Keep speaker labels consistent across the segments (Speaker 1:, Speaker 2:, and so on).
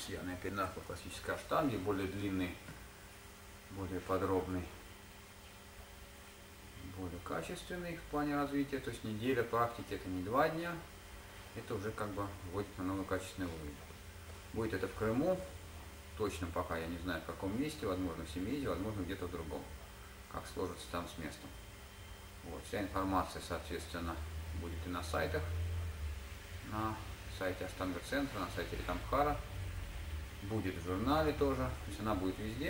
Speaker 1: постоянный опинах по классической аштанге, более длинный, более подробный, более качественный в плане развития. То есть неделя практики — это не 2 дня, это уже как бы вводит на новый качественный уровень. Будет это в Крыму, точно пока я не знаю в каком месте, возможно в Семиизе, возможно где-то в другом, как сложится там с местом. Вот. Вся информация, соответственно, будет и на сайтах, на сайте Аштанга-центра, на сайте Ритамбхара, будет в журнале тоже, то есть она будет везде.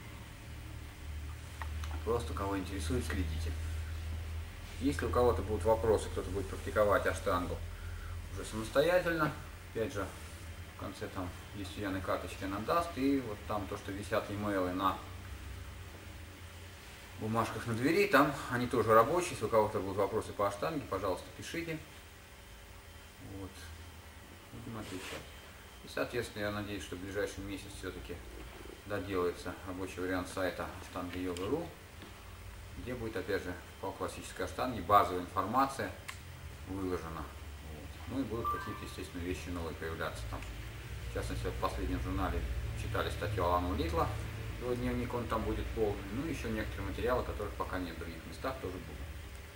Speaker 1: Просто кого интересует, следите. Если у кого-то будут вопросы, кто-то будет практиковать аштангу уже самостоятельно, опять же, в конце там есть у Яны карточки, она даст, и вот там то, что висят e-mail на бумажках на двери, там они тоже рабочие. Если у кого-то будут вопросы по аштанге, пожалуйста, пишите. Вот. Будем отвечать. И, соответственно, я надеюсь, что в ближайший месяц все-таки доделается рабочий вариант сайта Ashtanga-Yoga.ru, где будет, опять же, по классической аштанге базовая информация выложена. Вот. Ну и будут какие-то, естественно, вещи новые появляться там. В частности, в последнем журнале читали статью Алана Литла, его дневник, он там будет полный. Ну и еще некоторые материалы, которых пока нет в других местах, тоже будут.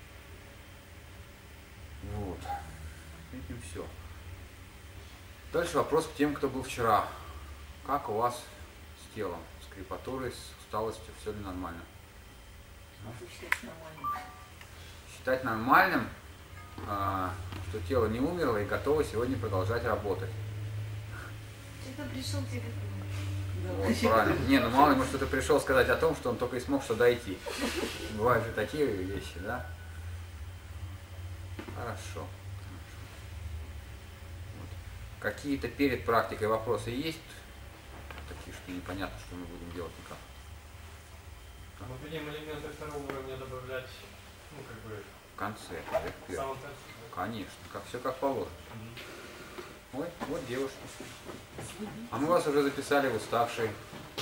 Speaker 1: Вот. Этим все. Дальше вопрос к тем, кто был вчера. Как у вас с телом, с крепатурой, с усталостью, все ли нормально? Считать нормальным, что тело не умерло и готово сегодня продолжать работать.
Speaker 2: Ты пришел тебе.
Speaker 1: Вот, правильно. Не, ну мало ли, может, кто-то пришел сказать о том, что он только и смог что дойти. Бывают же такие вещи, да? Хорошо. Вот. Какие-то перед практикой вопросы есть? Такие, что непонятно, что мы будем делать никак.
Speaker 3: Мы будем элементы второго уровня добавлять, ну, как бы...
Speaker 1: В конце,
Speaker 3: в самом конце.
Speaker 1: Конечно, как все как положено. Ой, вот девушка. А мы вас уже записали в уставшие.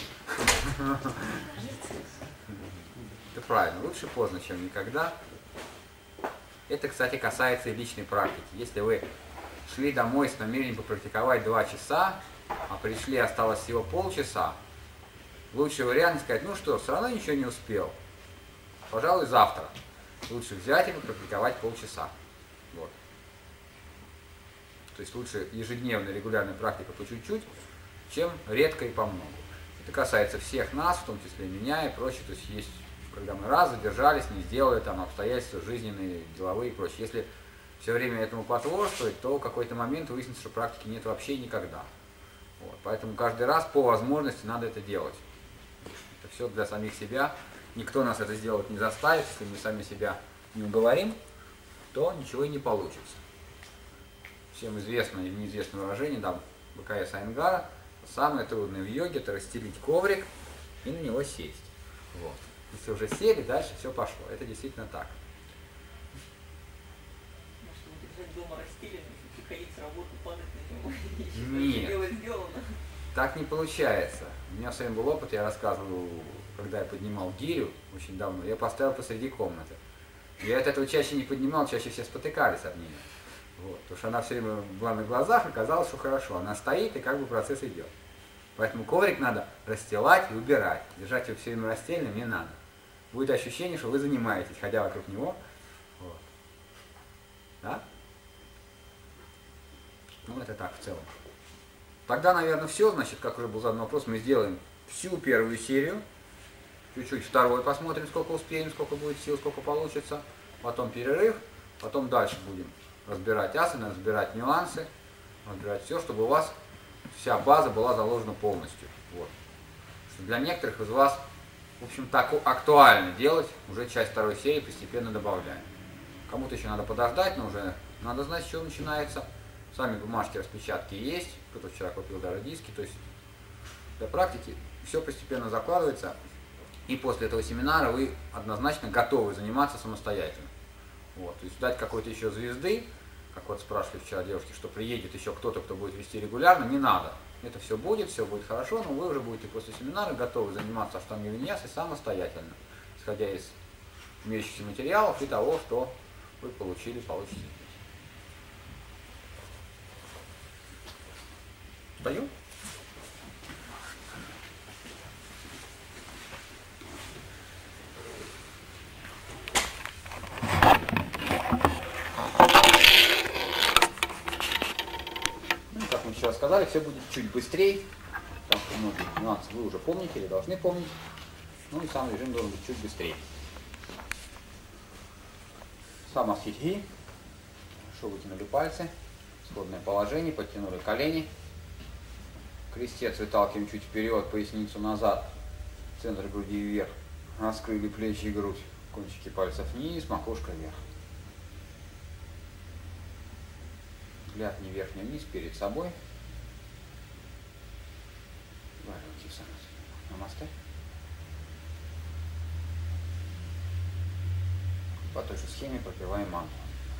Speaker 1: Это правильно, лучше поздно, чем никогда. Это, кстати, касается и личной практики. Если вы шли домой с намерением попрактиковать 2 часа, а пришли, осталось всего полчаса, лучший вариант сказать: ну что, все равно ничего не успел, пожалуй, завтра. Лучше взять и попрактиковать полчаса. Вот. То есть лучше ежедневная регулярная практика по чуть-чуть, чем редко и по много. Это касается всех нас, в том числе меня и прочее. То есть когда мы раз задержались, не сделали там обстоятельства жизненные, деловые и прочее. Если все время этому потворствовать, то в какой-то момент выяснится, что практики нет вообще никогда. Вот. Поэтому каждый раз по возможности надо это делать. Это все для самих себя. Никто нас это сделать не заставит. Если мы сами себя не уговорим, то ничего и не получится. Всем известно или неизвестное выражение, да, БКС Айенгара: самое трудное в йоге — это расстелить коврик и на него сесть. Вот. Если уже сели, дальше все пошло. Это действительно так.
Speaker 4: Может, держать дома расстелен, приходить с работы, падать на него.
Speaker 1: Нет,
Speaker 4: Дело сделано.
Speaker 1: так не получается. У меня в своем был опыт, я рассказывал, когда я поднимал гирю очень давно, я поставил посреди комнаты. Я от этого чаще не поднимал, чаще все спотыкались об нее. Вот. Потому что она все время была на глазах, и казалось, что хорошо. Она стоит, и как бы процесс идет. Поэтому коврик надо расстилать и убирать. Держать его все время расстеленным не надо. Будет ощущение, что вы занимаетесь, ходя вокруг него. Вот. Да? Ну, это так в целом. Тогда, наверное, все. Значит, как уже был задан вопрос, мы сделаем всю первую серию. Чуть-чуть второй посмотрим, сколько успеем, сколько будет сил, сколько получится. Потом перерыв. Потом дальше будем разбирать асаны, разбирать нюансы, разбирать все, чтобы у вас вся база была заложена полностью. Вот. Для некоторых из вас, в общем, так актуально делать, уже часть второй серии постепенно добавляем. Кому-то еще надо подождать, но уже надо знать, с чего начинается. Сами бумажки, распечатки есть, кто-то вчера купил даже диски, то есть для практики все постепенно закладывается, и после этого семинара вы однозначно готовы заниматься самостоятельно. Вот. То есть ждать какой-то еще звезды, как вот спрашивали вчера девушки, что приедет еще кто-то, кто будет вести регулярно, не надо. Это все будет хорошо, но вы уже будете после семинара готовы заниматься аштанга-виньясой самостоятельно, исходя из имеющихся материалов и того, что вы получите. Даю? сказали, все будет чуть быстрее. Там многие нюансы вы уже помните или должны помнить. Ну и сам режим должен быть чуть быстрее. Самастхити. Хорошо вытянули пальцы. Исходное положение, подтянули колени. Крестец выталкиваем чуть вперед, поясницу назад. Центр груди вверх. Раскрыли плечи и грудь. Кончики пальцев вниз, макушка вверх. Взгляд не вверх, не вниз, перед собой. Намасте. По той же схеме пропеваем мантру.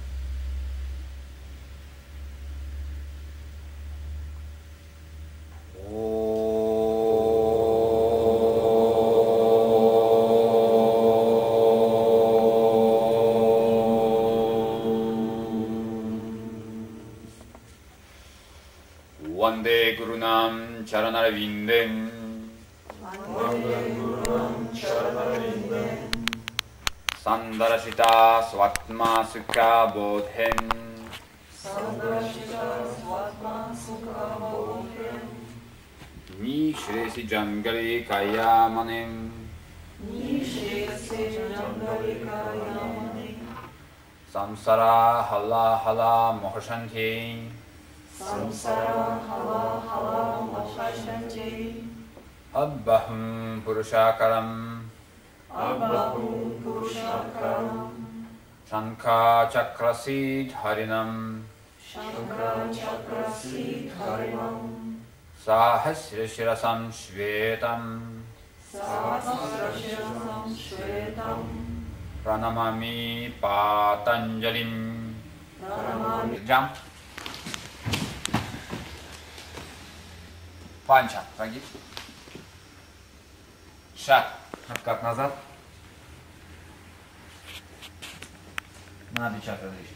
Speaker 1: Vande Gurunam Charanarvindem Sandarashita Swatma Sukha Bodhem Nishresi Jangali Kayamanem Samsara Hala Hala Mohashanti
Speaker 5: Samsara hala hala mahashanti
Speaker 1: Abbahum Purushakaram
Speaker 5: Abahum Purushakaram
Speaker 1: Shankha Chakrasid Harinam
Speaker 5: Shankara Chakrasid Harinam
Speaker 1: Sahasra Shirasam Shvetam
Speaker 5: Sahasrashirasam Shvetam
Speaker 1: Pranamami Patanjalim.
Speaker 5: Pranamami.
Speaker 1: Jump. Панча, прогиб. Шаг. Откат назад. Надо чакры различить.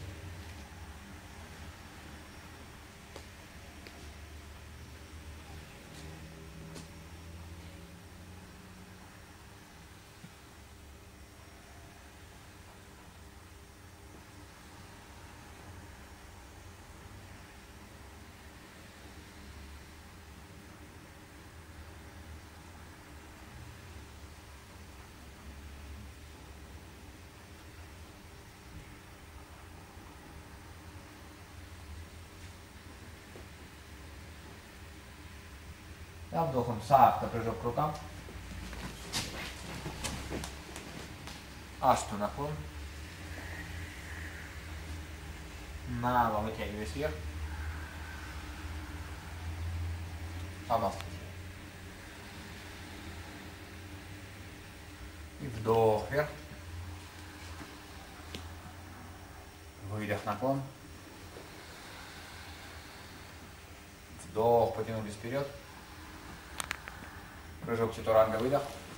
Speaker 1: Да, вдохом сакта, прыжок к рукам. Ашту наклон. Нава вытягиваясь вверх. Самастхити. И вдох вверх. Выдох наклон. Вдох, потянулись вперед. Прыжок чатуранга, выдох.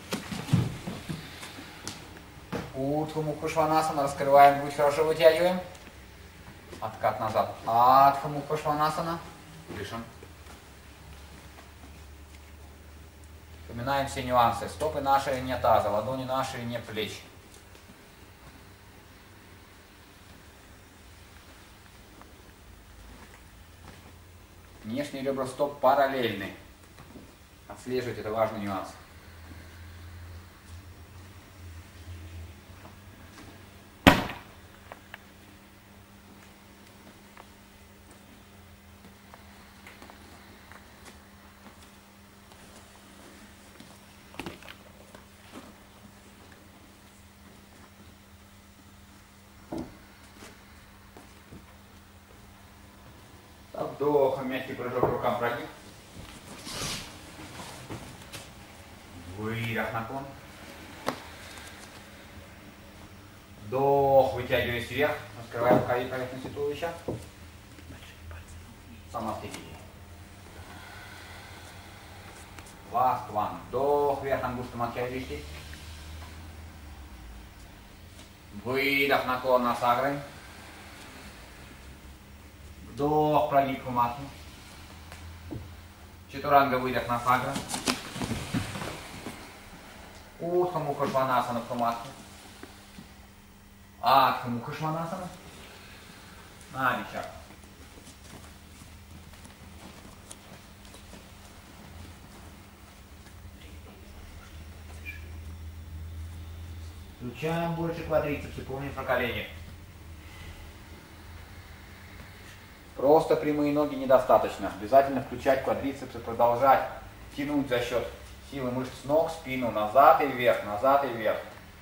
Speaker 1: Урдху Мукху Шванасана, раскрываем грудь, хорошо вытягиваем. Откат назад. Адха Мукху Шванасана. Дышим. Вспоминаем все нюансы. Стопы наши не таза, ладони наши не плеч. Внешние ребра стоп параллельны. Отслеживать это важный нюанс. Вдох, мягкий прыжок к рукам, прогиб. Выдох, наклон. Вдох, вытягиваясь вверх, раскрываем рукави поверхности туловища. Самастхити. Last one. Вдох, вверх, ангуста Мадхья-вришти. Выдох, наклон на сагры. Вдох, прогиб Куматхи. Чатуранга, выдох на сагра. Утха Мукха Шванасана в Куматхи. Адха Мукха Шванасана. Нади чакра. Включаем больше квадрицепсы, помним про колени. Просто прямые ноги недостаточно. Обязательно включать квадрицепсы, продолжать тянуть за счет силы мышц ног, спину назад и вверх, назад и вверх.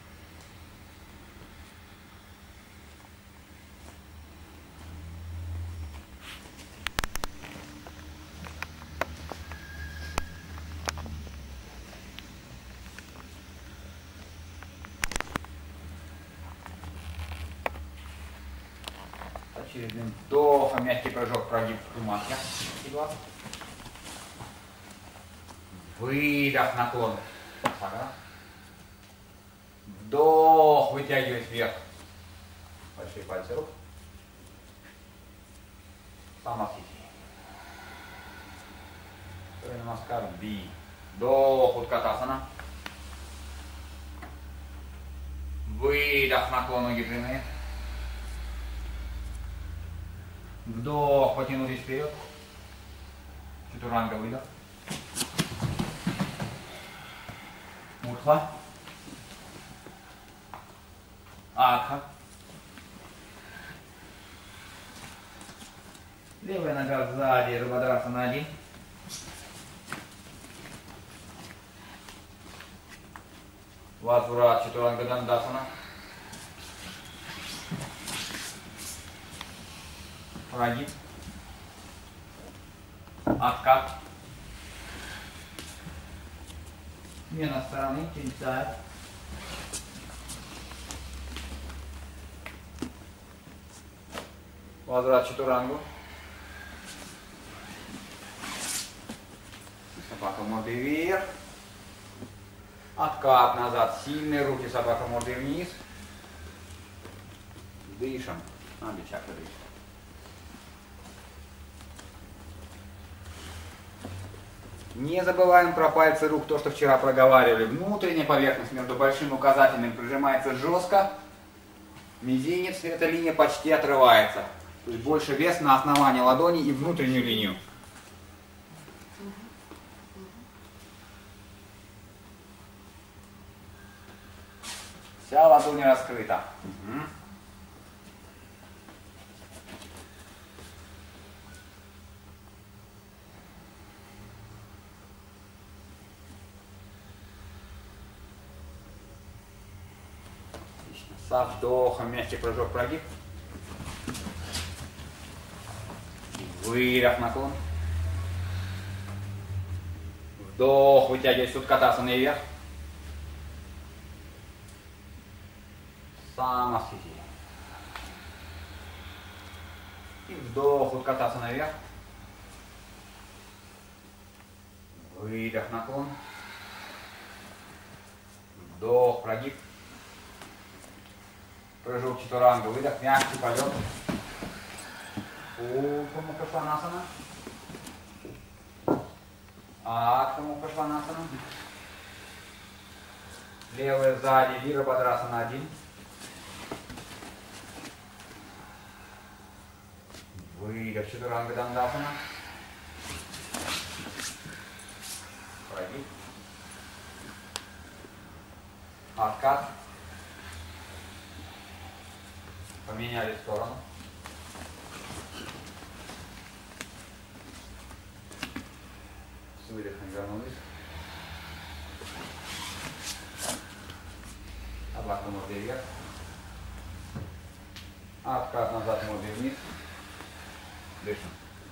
Speaker 1: Очередным вдохом, мягкий прыжок, прогиб в маске. Выдох, наклон. Вдох, вытягиваясь вверх. Большие пальцы рук. Самасхити. Намаскар, би. Вдох, уткатасана. Выдох, наклон, ноги прямые. Вдох, потянулись вперед. Чатуранга, выдох. Мурха. Адха. Левая нога сзади, Рабадрасана 1. Возврат, Чатуранга Дандасана. Прогиб. Откат. Смена стороны, тенцает. Возврат Чатурангу. Собака мордой вверх. Откат назад. Сильные руки, собака мордой вниз. Дышим. Обе-чакры дышим. Не забываем про пальцы рук, то, что вчера проговаривали. Внутренняя поверхность между большим и указательным прижимается жестко. Мизинец, эта линия почти отрывается. То есть больше вес на основании ладони и внутреннюю линию. Вся ладонь раскрыта. Со вдохом мягкий прыжок, прогиб. Выдох, наклон. Вдох, вытягиваясь, уткатасана вверх. Самасхити. И вдох, уткатасана вверх. Выдох, наклон. Вдох, прогиб. Прыжок Чатуранга, выдох, мягкий полет. Мукашванасана. Адха Мукашванасана. Левая сзади, Вирабадрасана 1. Выдох Чатуранга Дандасана. Прогиб. Откат. Поменяли сторону. С выдохом вернулись. Обратно мордой вверх. Откат назад, мордой вниз. Дышим.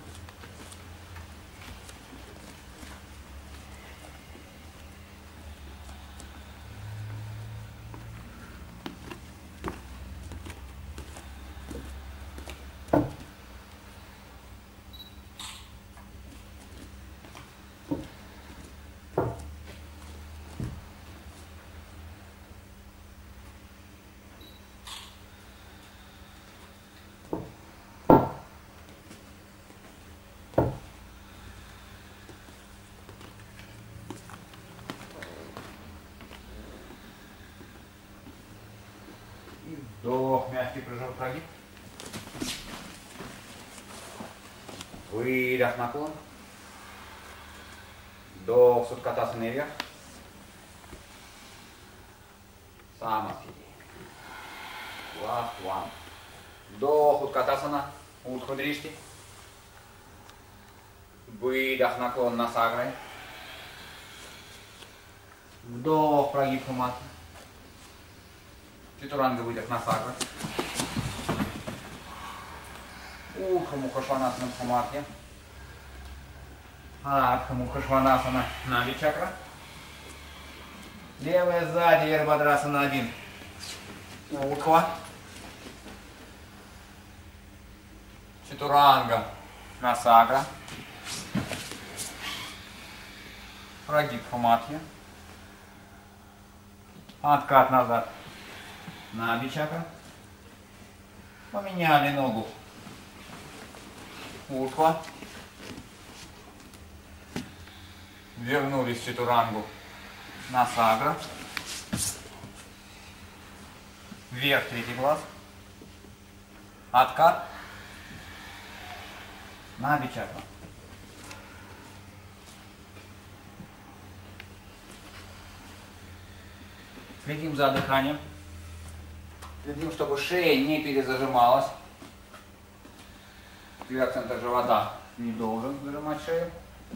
Speaker 1: Вдох, мягкий прыжок, прогиб. Выдох, наклон. Вдох, Суткатасана вверх. Самасхити. Last one. Вдох, Уткатасана, Утху Дришти. Выдох, наклон на сагрой. Вдох, прогиб Хамати. Чатуранга, выдох на сагрой. Утху Мукашванасана в Хамати. Адха Мукашванасана на Вичакра. Левая сзади, Вирабхадрасана 1. Утхва. Чатуранга на сагра. Прогиб Хаматхи. Откат назад на Абичакра. Поменяли ногу. Утхва. Вернулись в чатурангу на сагра. Вверх третий глаз. Откат. На Абичакра. Следим за дыханием. Следим, чтобы шея не перезажималась. Вверх центр живота не должен зажимать шею.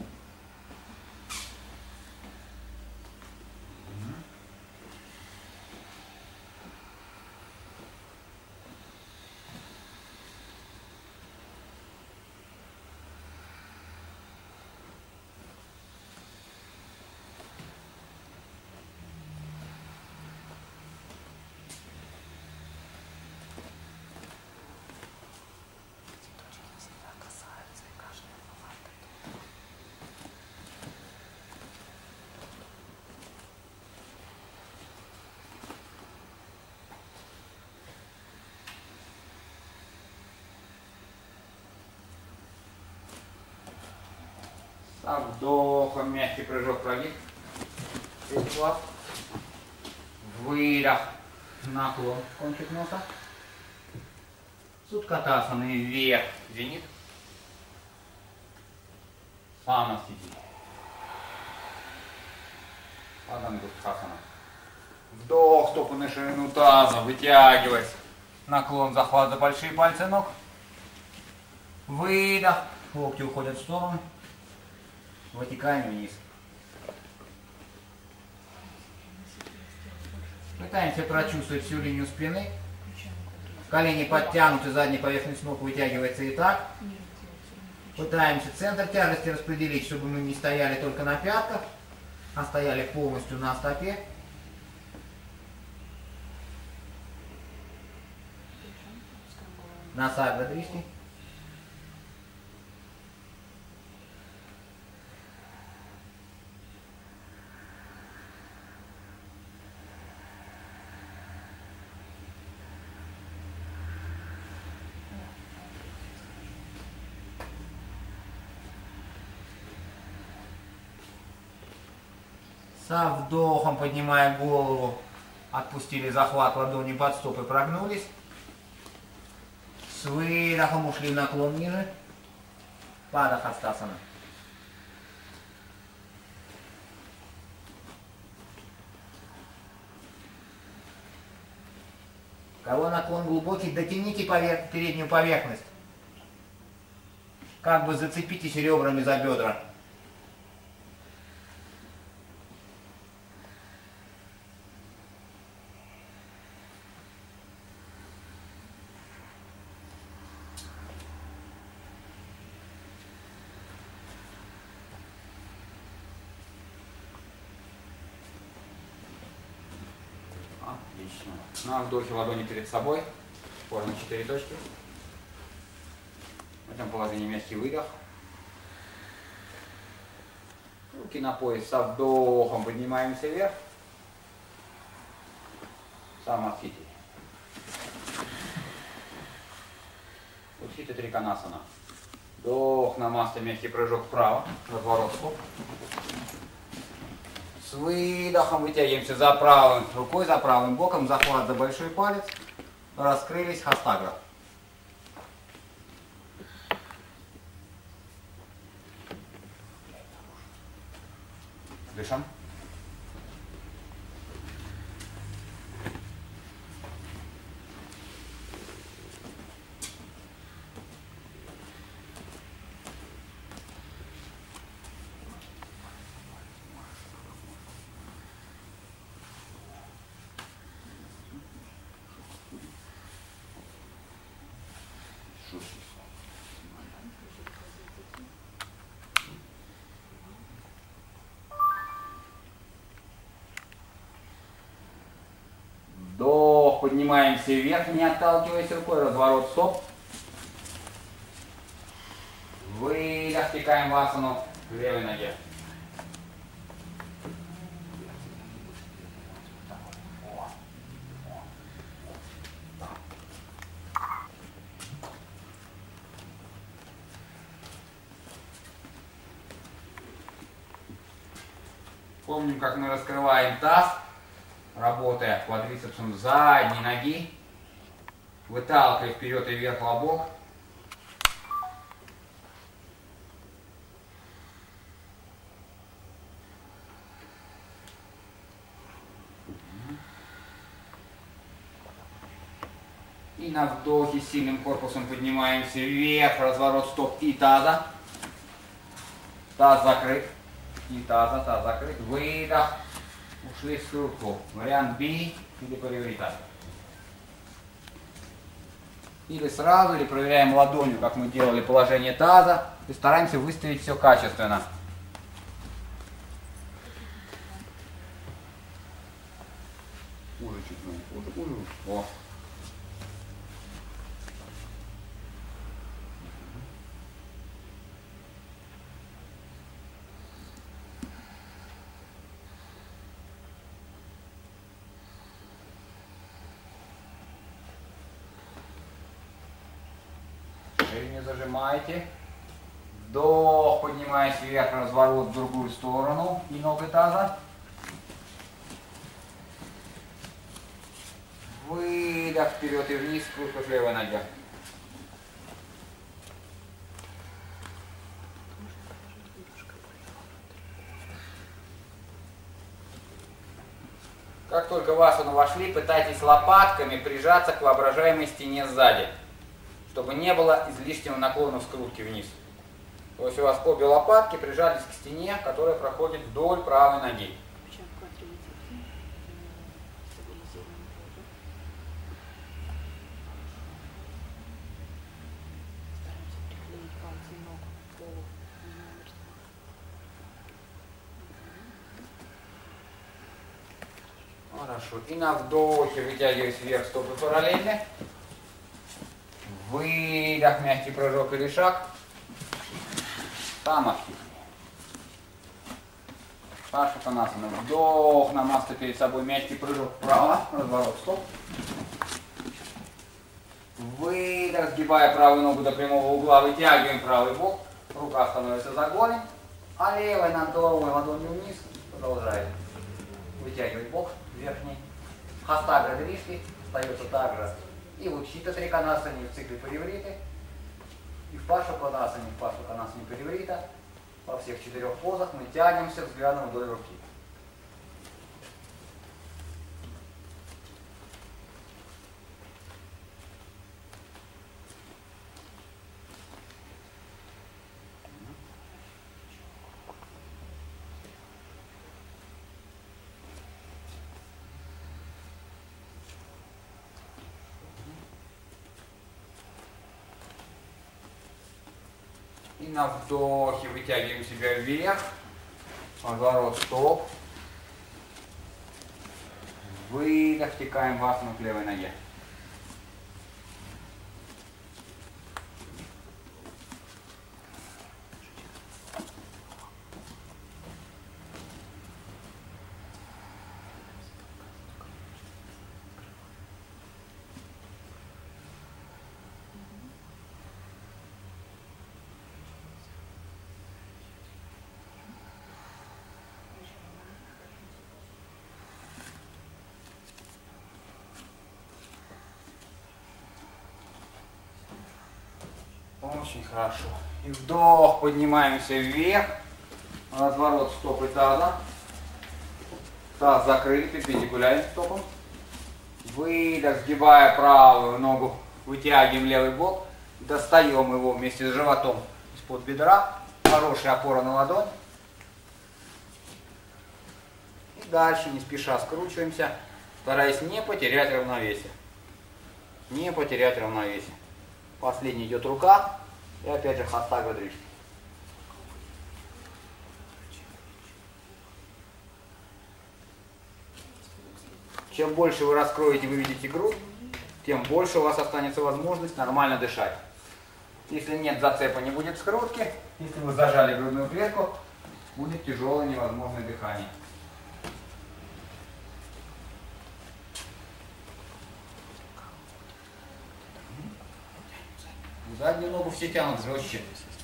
Speaker 1: Со вдохом мягкий прыжок, прогиб. Глаз. Выдох. Наклон. Кончик носа. Суткатасана и вверх. Зенит. Самастити. Падангустхасана. Вдох, стопы на ширину таза. Вытягивайся. Наклон, захват за большие пальцы ног. Выдох. Локти уходят в сторону. Вытекаем вниз. Пытаемся прочувствовать всю линию спины. Колени подтянуты, задняя поверхность ног вытягивается и так. Пытаемся центр тяжести распределить, чтобы мы не стояли только на пятках, а стояли полностью на стопе. На сагра дришти. Со вдохом, поднимая голову, отпустили захват ладони под стопы, прогнулись. С выдохом ушли в наклон ниже. Падахастасана. Кого наклон глубокий, дотяните переднюю поверхность. Как бы зацепитесь ребрами за бедра. Отлично. На вдохе ладони перед собой. Форма 4 точки. В этом положении мягкий выдох. Руки на пояс. Со вдохом поднимаемся вверх. Самастхити. Утхита Триконасана. Вдох, намасте, мягкий прыжок вправо. Разворот стоп. С выдохом вытягиваемся за правой рукой, за правым боком, захват за большой палец. Раскрылись, хастагра. Дышим. поднимаемся вверх, не отталкиваясь рукой, разворот стоп. Выдох, втекаем в асану к левой ноге. Помним, как мы раскрываем таз, работая квадрицепсом задней ноги, выталкивая вперед и вверх лобок. И на вдохе сильным корпусом поднимаемся вверх, разворот стоп и таза. Таз закрыт. И таза, таз закрыт. Выдох. Ушли в скрутку. Вариант B или париорита. Или сразу, или проверяем ладонью, как мы делали положение таза. И стараемся выставить все качественно. Уже чуть-чуть. Уже. О. Не зажимайте. Вдох, поднимаясь вверх, разворот в другую сторону и ног и таза. Выдох вперед и вниз, крутка к левой ноге. Как только в асану вошли, пытайтесь лопатками прижаться к воображаемой стене сзади, чтобы не было излишнего наклона в скрутке вниз. То есть у вас обе лопатки прижались к стене, которая проходит вдоль правой ноги. Хорошо. И на вдохе вытягиваясь вверх, стопы параллельны. Выдох, мягкий прыжок или шаг. Самохи. Пашапанасана. Вдох, намаста перед собой, мягкий прыжок вправо, разворот, стоп. Выдох, сгибая правую ногу до прямого угла, вытягиваем правый бок. Рука становится за голень, а левой над головой ладонью вниз. Продолжаем. Вытягивать бок верхний. Хастагра дришки остается также и в Учита Триконасане, в цикле паривриты, и в Пашапанасане, в Пашапанасане париврита. Во всех 4 позах мы тянемся взглядом вдоль руки. И на вдохе вытягиваем себя вверх. Разворот стоп. Выдох, втекаем в асану к левой ноге. Очень хорошо. И вдох, поднимаемся вверх. Разворот стопы таза. Таз закрыт, перпендикулярен стопам. Выдох, сгибая правую ногу, вытягиваем левый бок. Достаем его вместе с животом из-под бедра. Хорошая опора на ладонь. И дальше не спеша скручиваемся, стараясь не потерять равновесие. Не потерять равновесие. Последний идет рука. И опять же хастага дришки. Чем больше вы раскроете, выведете грудь, тем больше у вас останется возможность нормально дышать. Если нет зацепа, не будет скрутки. Если вы зажали грудную клетку, будет тяжелое невозможное дыхание. Заднюю ногу все тянут жестче.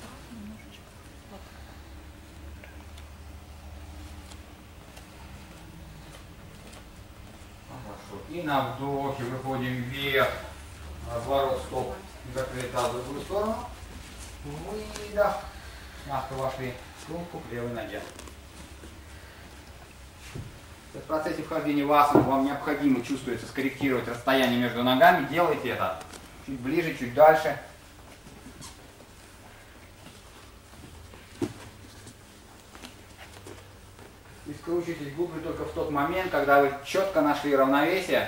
Speaker 1: Хорошо. И на вдохе выходим вверх. Разворот стоп. Закрыли таз в другую сторону. Выдох. Мягко вошли в струнку к левой ноге. В процессе вхождения в асану вам необходимо, чувствуется, скорректировать расстояние между ногами. Делайте это чуть ближе, чуть дальше. И скручивайтесь губы только в тот момент, когда вы четко нашли равновесие.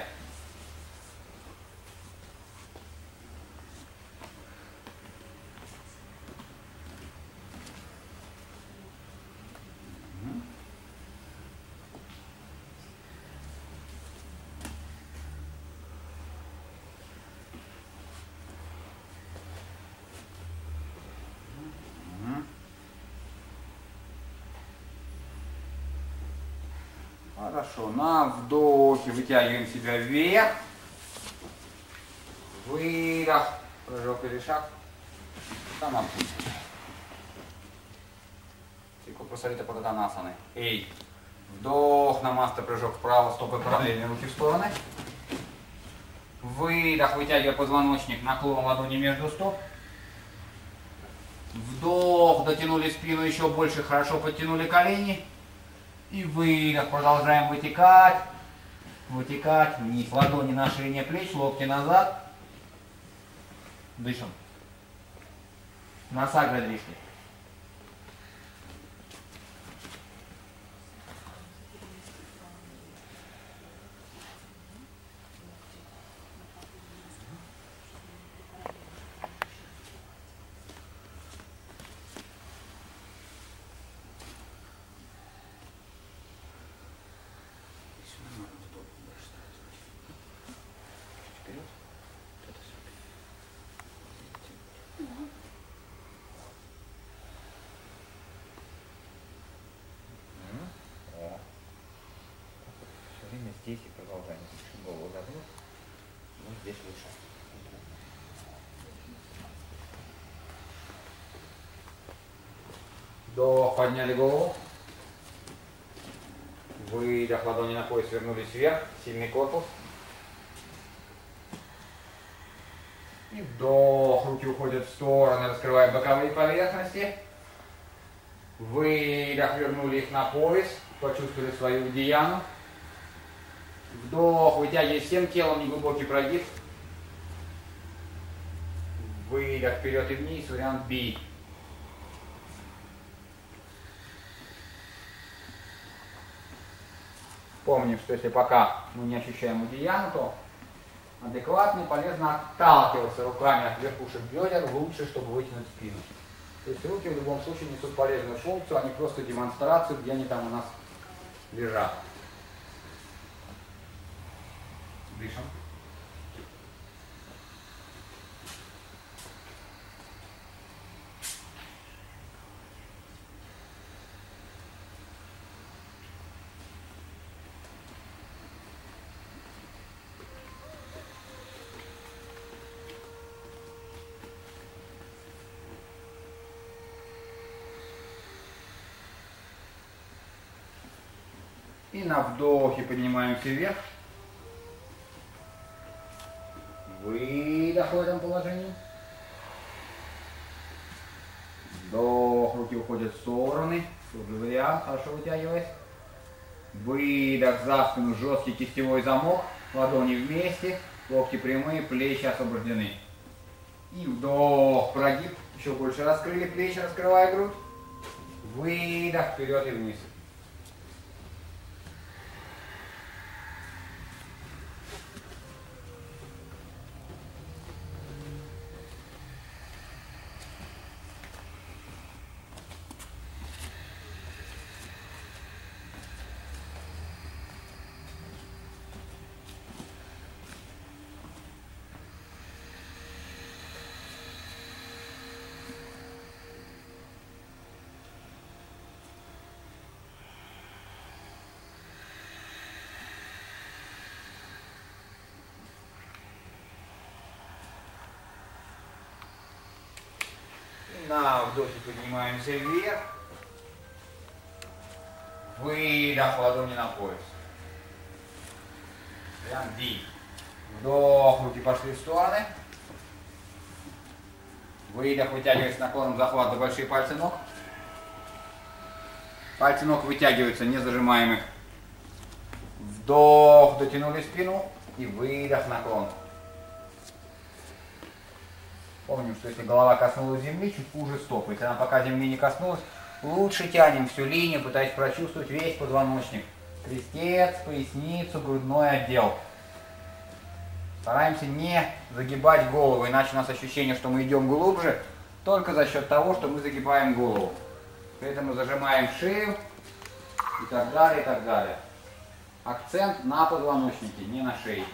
Speaker 1: Хорошо, на вдохе вытягиваем себя вверх. Выдох. Прыжок или шаг. Самадхи. Цикл Паданасаны. Эй. Вдох, намаста, прыжок вправо, стопы параллельно, руки в стороны. Выдох, вытягивая позвоночник, наклон ладони между стоп. Вдох, дотянули спину еще больше, хорошо подтянули колени. И выдох, продолжаем вытекать, вытекать вниз. Ладони на ширине плеч, локти назад. Дышим. Насагра дришки. Здесь и продолжаем. Голову загнуть. Вот здесь лучше. Вдох, подняли голову. Выдох, ладони на пояс, вернулись вверх. Сильный корпус. И вдох, руки уходят в стороны, раскрывая боковые поверхности. Выдох, вернули их на пояс. Почувствовали свою удияну. Вдох, вытягивая всем телом, неглубокий прогиб. Выдох вперед и вниз, вариант B. Помним, что если пока мы не ощущаем удияну, то адекватно и полезно отталкиваться руками от верхушек бедер, лучше, чтобы вытянуть спину. То есть руки в любом случае несут полезную функцию, а не просто демонстрацию, где они там у нас лежат. Дышим. И на вдохе поднимаемся вверх. Выдох в этом положении. Вдох, руки уходят в стороны. Тот же вариант, хорошо вытягиваясь. Выдох за спину, жесткий кистевой замок. Ладони вместе, локти прямые, плечи освобождены. И вдох, прогиб. Еще больше раскрыли плечи, раскрывая грудь. Выдох вперед и вниз. На вдохе поднимаемся вверх. Выдох, ладони на пояс. Прям ди. Вдох, руки пошли в стороны. Выдох, вытягиваясь наклоном, захват за большие пальцы ног. Пальцы ног вытягиваются, не зажимаем их. Вдох, дотянули спину. И выдох, наклон. Помним, что если голова коснулась земли, чуть хуже стопы. Если она пока земли не коснулась, лучше тянем всю линию, пытаясь прочувствовать весь позвоночник. Крестец, поясницу, грудной отдел. Стараемся не загибать голову, иначе у нас ощущение, что мы идем глубже, только за счет того, что мы загибаем голову. Поэтому зажимаем шею и так далее, и так далее. Акцент на позвоночнике, не на шее.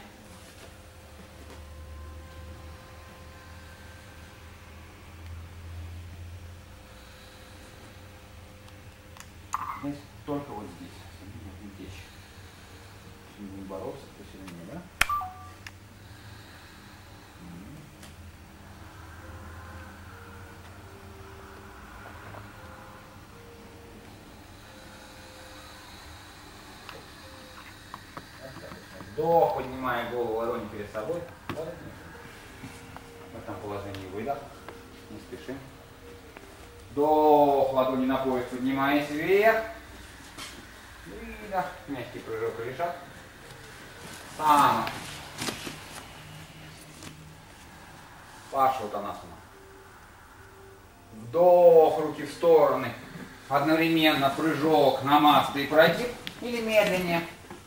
Speaker 1: Здесь только вот здесь. Не течь. Не бороться, то сильнее, да? Вдох, поднимая голову, ладони перед собой. В этом положении выдох. Не спешим. Вдох, ладони на пояс, поднимаясь вверх. Выдох, мягкий прыжок или шаг. Сама. Пашватанасана. Вдох, руки в стороны. Одновременно прыжок, намаста и прогиб. Или медленнее.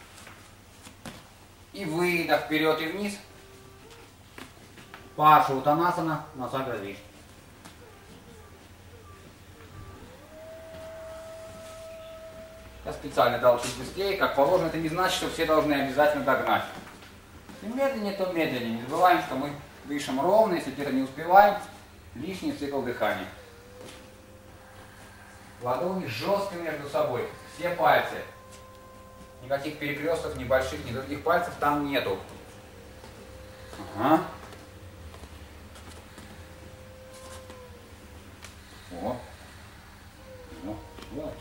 Speaker 1: И выдох вперед и вниз. Пашватанасана, насагра движ. Я специально дал чуть быстрее, как положено. Это не значит, что все должны обязательно догнать. Если медленнее, то медленнее. Не забываем, что мы дышим ровно. Если где-то не успеваем, лишний цикл дыхания. Ладони жестко между собой. Все пальцы. Никаких перекрестков, ни больших, ни других пальцев там нету. Ага. О. О. Вот.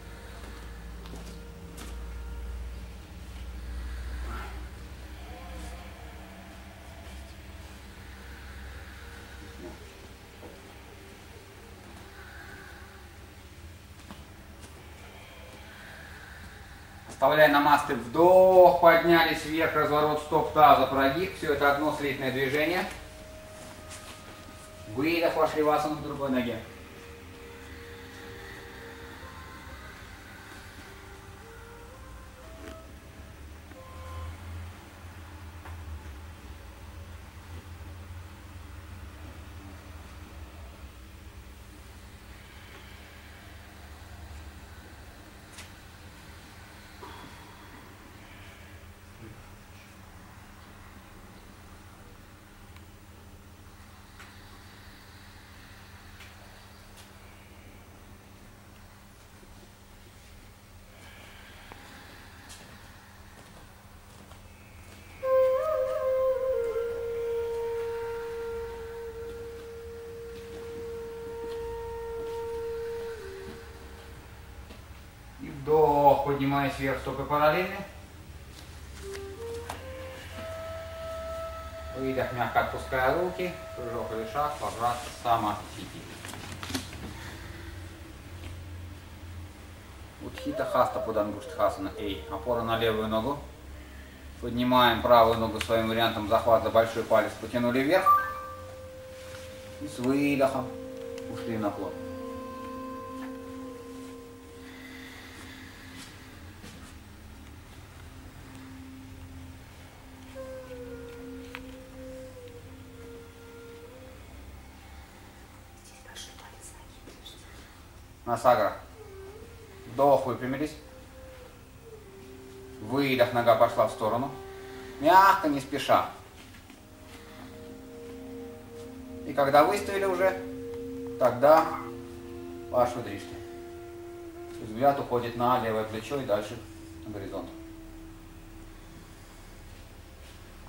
Speaker 1: Оставляя намасты, вдох, поднялись вверх, разворот стоп, таза, прогиб. Все это одно слитное движение. Выдох, вошли в асану в другой ноге. Вдох, поднимаясь вверх, стопы параллельны. Выдох, мягко отпуская руки. Прыжок или шаг, квадрат, самастхити. Утхита хаста пудангуштхасана. Эй, опора на левую ногу. Поднимаем правую ногу своим вариантом. Захват за большой палец. Потянули вверх. И с выдохом ушли в наклон. Насагра. Вдох, выпрямились. Выдох, нога пошла в сторону. Мягко, не спеша. И когда выставили уже, тогда Пашвадришти. Взгляд уходит на левое плечо и дальше на горизонт.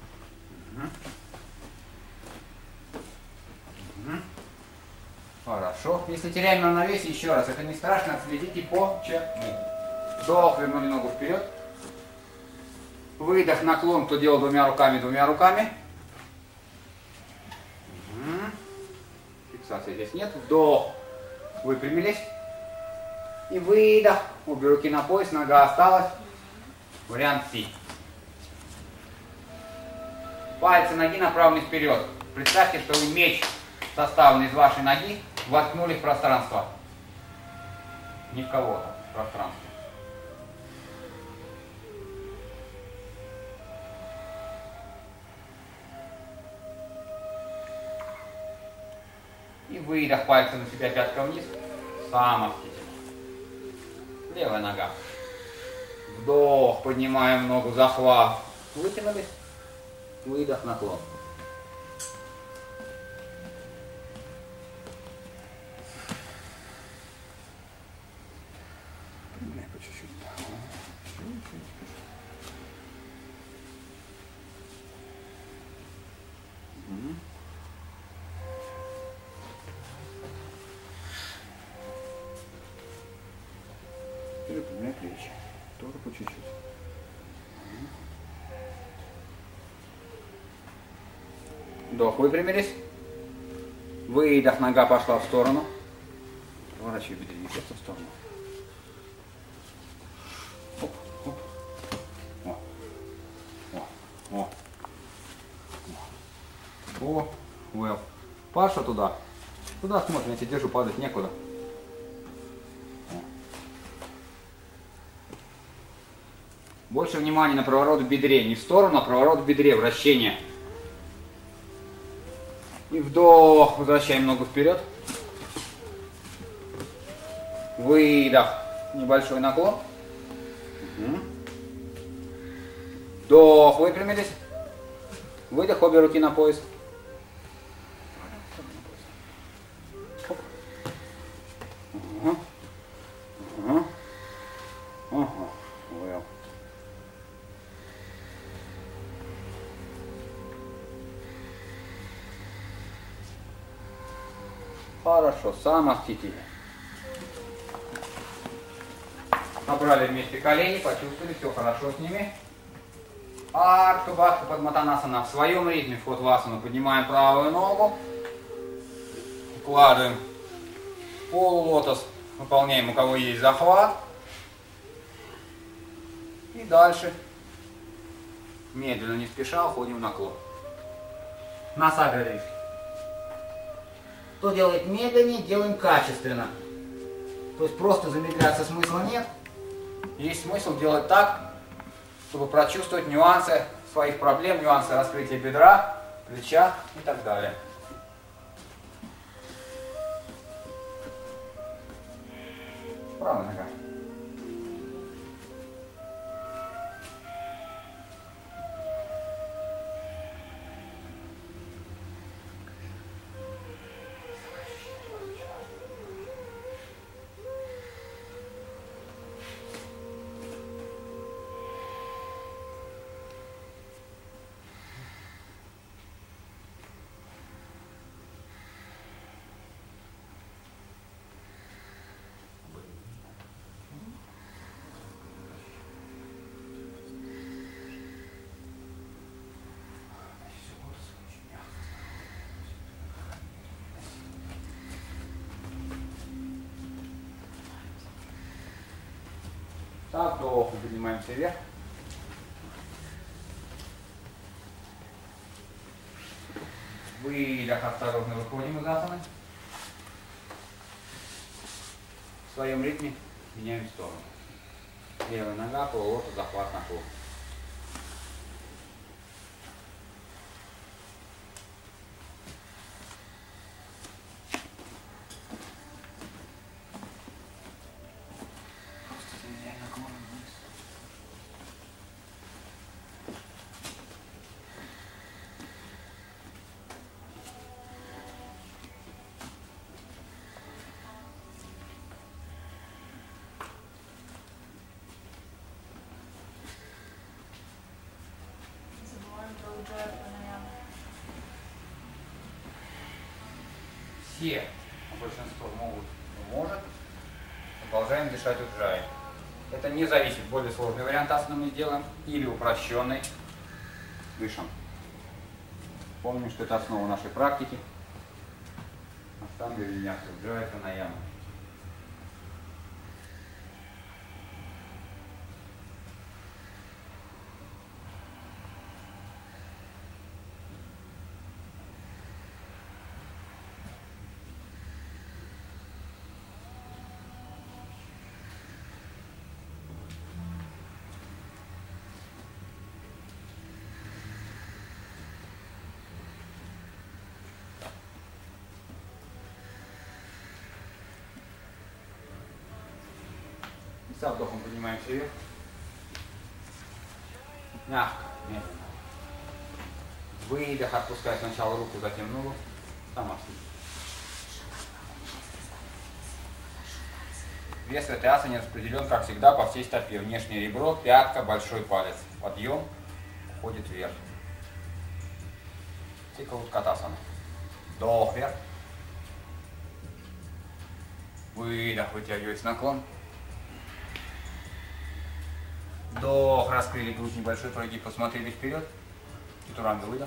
Speaker 1: Хорошо. Хорошо. Если теряем равновесие, еще раз, это не страшно, отследите по чему. Вдох, вернули ногу вперед. Выдох, наклон, кто делал двумя руками. Фиксации здесь нет. Вдох, выпрямились. И выдох, обе руки на пояс, нога осталась. Вариант Си. Пальцы ноги направлены вперед. Представьте, что вы меч, составленный из вашей ноги, воткнули в пространство. Не в кого-то, в пространство. И выдох, пальцы на себя, пятка вниз. Самостоятельно. Левая нога. Вдох, поднимаем ногу, захват. Вытянулись. Выдох, наклон. По чуть-чуть. Выпрямляй плечи. Тоже по чуть-чуть. Вдох, выпрямились. Выдох, нога пошла в сторону. Поворачивай бедренный в сторону. Оп, оп. О, well. Паша туда. Туда смотрим, я тебя держу, падать некуда. Больше внимания на проворот в бедре. Не в сторону, а проворот в бедре, вращение. И вдох. Возвращаем ногу вперед. Выдох. Небольшой наклон. Вдох. Выпрямились. Выдох. Обе руки на пояс. Хорошо, самоостительно. Набрали вместе колени, почувствовали, все хорошо с ними. Артха-бадха Падматанасана в своем ритме, вход в асану. Поднимаем правую ногу, укладываем полулотос, выполняем, у кого есть захват. И дальше, медленно, не спеша, уходим в наклон. Насагра. Кто делает медленнее, делаем качественно. То есть просто замедляться смысла нет. Есть смысл делать так, чтобы прочувствовать нюансы своих проблем, нюансы раскрытия бедра, плеча и так далее. Правая нога. Так, вдох, поднимаемся вверх. Выдох, осторожно выходим из асаны. В своем ритме меняем сторону. Левая нога, полулотос, захват, наклон. Все большинство могут, может. Продолжаем дышать уджай. Это не зависит, более сложный вариант асаны мы сделаем или упрощенный. Дышим. Помним, что это основа нашей практики. Аштанга виньяса уджай пранаяма. Со вдохом поднимаемся вверх. Мягко, медленно. Выдох, отпускай сначала руку, затем ногу. Самасана. Вес в этой асане распределен, как всегда, по всей стопе. Внешнее ребро, пятка, большой палец. Подъем, уходит вверх. Цикл уткатасана. Вдох вверх. Выдох, вытягиваясь наклон. Вдох, раскрыли грудь, небольшой прогиб, посмотрели вперед. Чатуранга, выдох.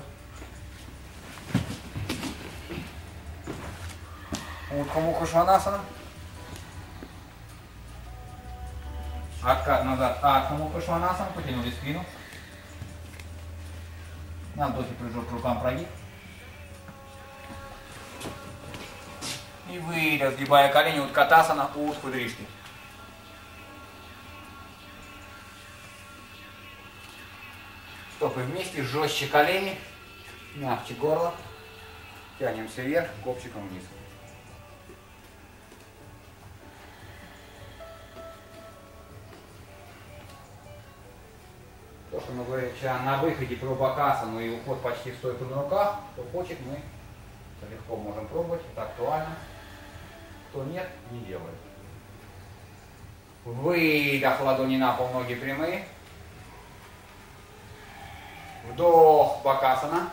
Speaker 1: Утха Мукха Шванасана. Откат назад, Адха Мукха Шванасана, потянули спину. На вдохе прыжок к рукам, прогиб. И выдох, сгибая колени, Уткатасана, Утху Дришти. Стопы вместе, жестче колени, мягче горло. Тянемся вверх, копчиком вниз. То, что мы говорим вчера на выходе про бакасану и уход почти в стойку на руках, кто хочет, мы легко можем пробовать, это актуально. Кто нет, не делает. Выдох, ладони на пол, ноги прямые. Вдох, бакасана.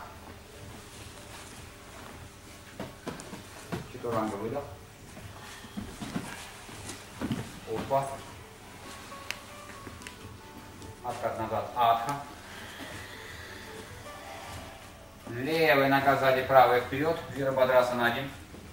Speaker 1: Чатуранга, выдох. Упа. Откат назад, адха. Левая нога сзади, правая вперед. Вирабхадрасана 1.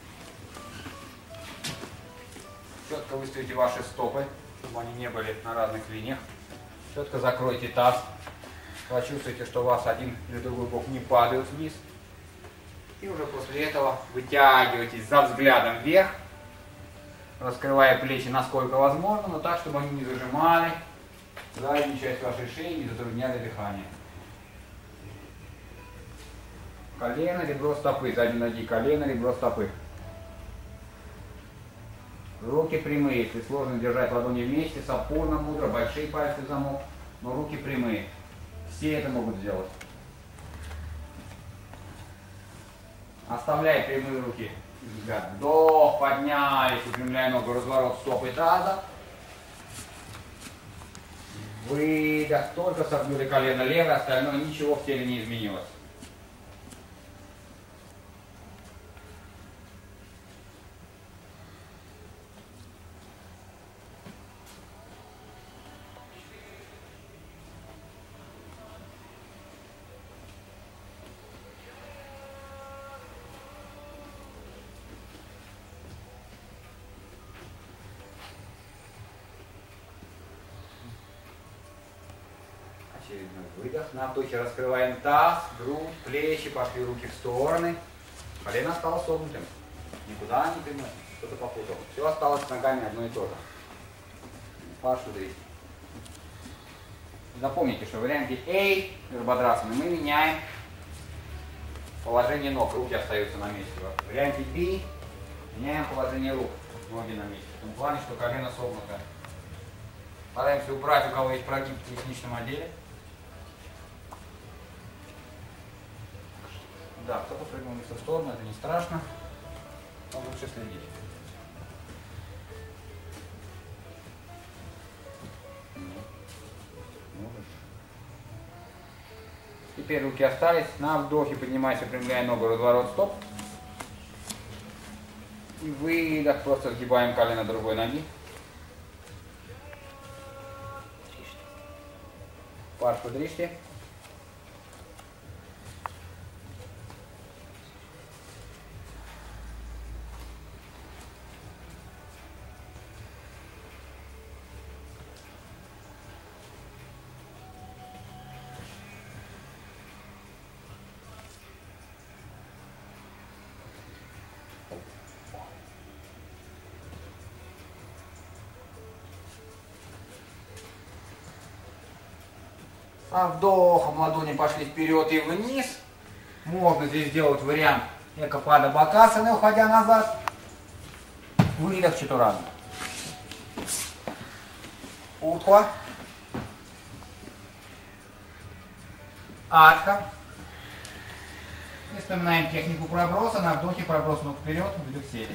Speaker 1: Четко выставите ваши стопы, чтобы они не были на разных линиях. Четко закройте таз. Почувствуйте, что у вас один или другой бок не падают вниз. И уже после этого вытягивайтесь за взглядом вверх, раскрывая плечи насколько возможно, но так, чтобы они не зажимали заднюю часть вашей шеи, не затрудняли дыхание. Колено, ребро, стопы, задней ноги, колено, ребро, стопы. Руки прямые, если сложно держать ладони вместе, сапурна мудра, большие пальцы в замок, но руки прямые. Все это могут сделать. Оставляй прямые руки. Взгляд. Вдох, поднялись, упрямляя ногу, разворот стопы таза. Выдох, только согнули колено левое, остальное ничего в теле не изменилось. Очередной выдох. На вдохе раскрываем таз, грудь, плечи, пошли руки в стороны. Колено осталось согнутым. Никуда не прямым. Что-то попутал. Все осталось с ногами одно и то же. Пашу дрить. Запомните, что в варианте A Вирабхадрасаны мы меняем положение ног. Руки остаются на месте. В варианте B меняем положение рук. Ноги на месте. В том плане, что колено согнуто. Стараемся убрать, у кого есть прогиб в поясничном отделе. Да, кто-то прыгнул не в ту сторону, это не страшно. Но лучше следить. Теперь руки остались. На вдохе поднимайся, выпрямляя ногу, разворот стоп. И выдох, просто сгибаем колено другой ноги. Паршу дришти. А вдохом ладони пошли вперед и вниз. Можно здесь сделать вариант экопада бакасаны, уходя назад. Выдох чатурангу. Утха. Адха. И вспоминаем технику проброса. На вдохе проброс ног вперед, выдох сели.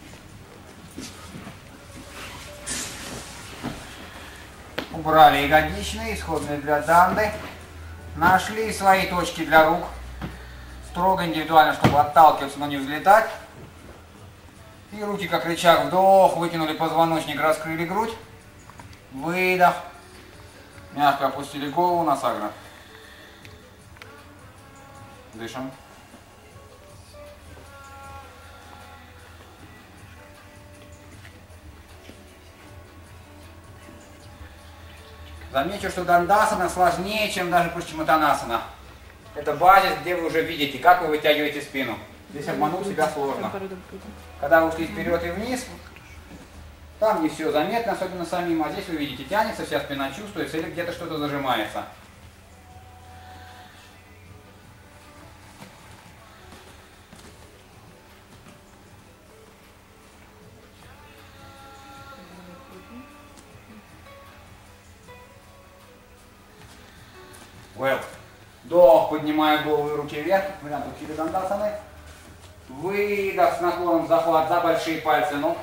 Speaker 1: Убрали ягодичные, исходные для данды. Нашли свои точки для рук. Строго индивидуально, чтобы отталкиваться, но не взлетать. И руки как рычаг. Вдох, вытянули позвоночник, раскрыли грудь. Выдох. Мягко опустили голову на сагра. Дышим. Замечу, что дандасана сложнее, чем даже пашчиматанасана. Это базис, где вы уже видите, как вы вытягиваете спину. Здесь обмануть себя сложно. Когда вы ушли вперед и вниз, там не все заметно, особенно самим, а здесь вы видите, тянется, вся спина чувствуется или где-то что-то зажимается. Well. Вдох, поднимая голову и руки вверх, вариант учили дандасаны. Выдох с наклоном, захват за большие пальцы ног.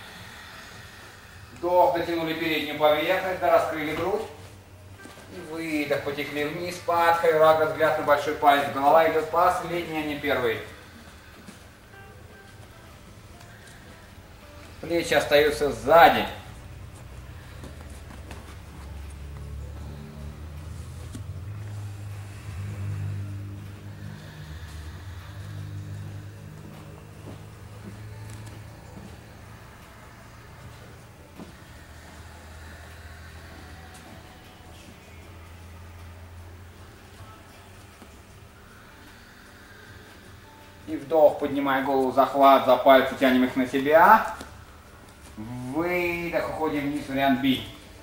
Speaker 1: Вдох, дотянули переднюю поверхность, раскрыли грудь. И выдох, потекли вниз, падха, рага, взгляд на большой палец. Голова идет последний, а не первый. Плечи остаются сзади. И вдох, поднимая голову, захват за пальцы, тянем их на себя. Выдох, уходим вниз, вариант B.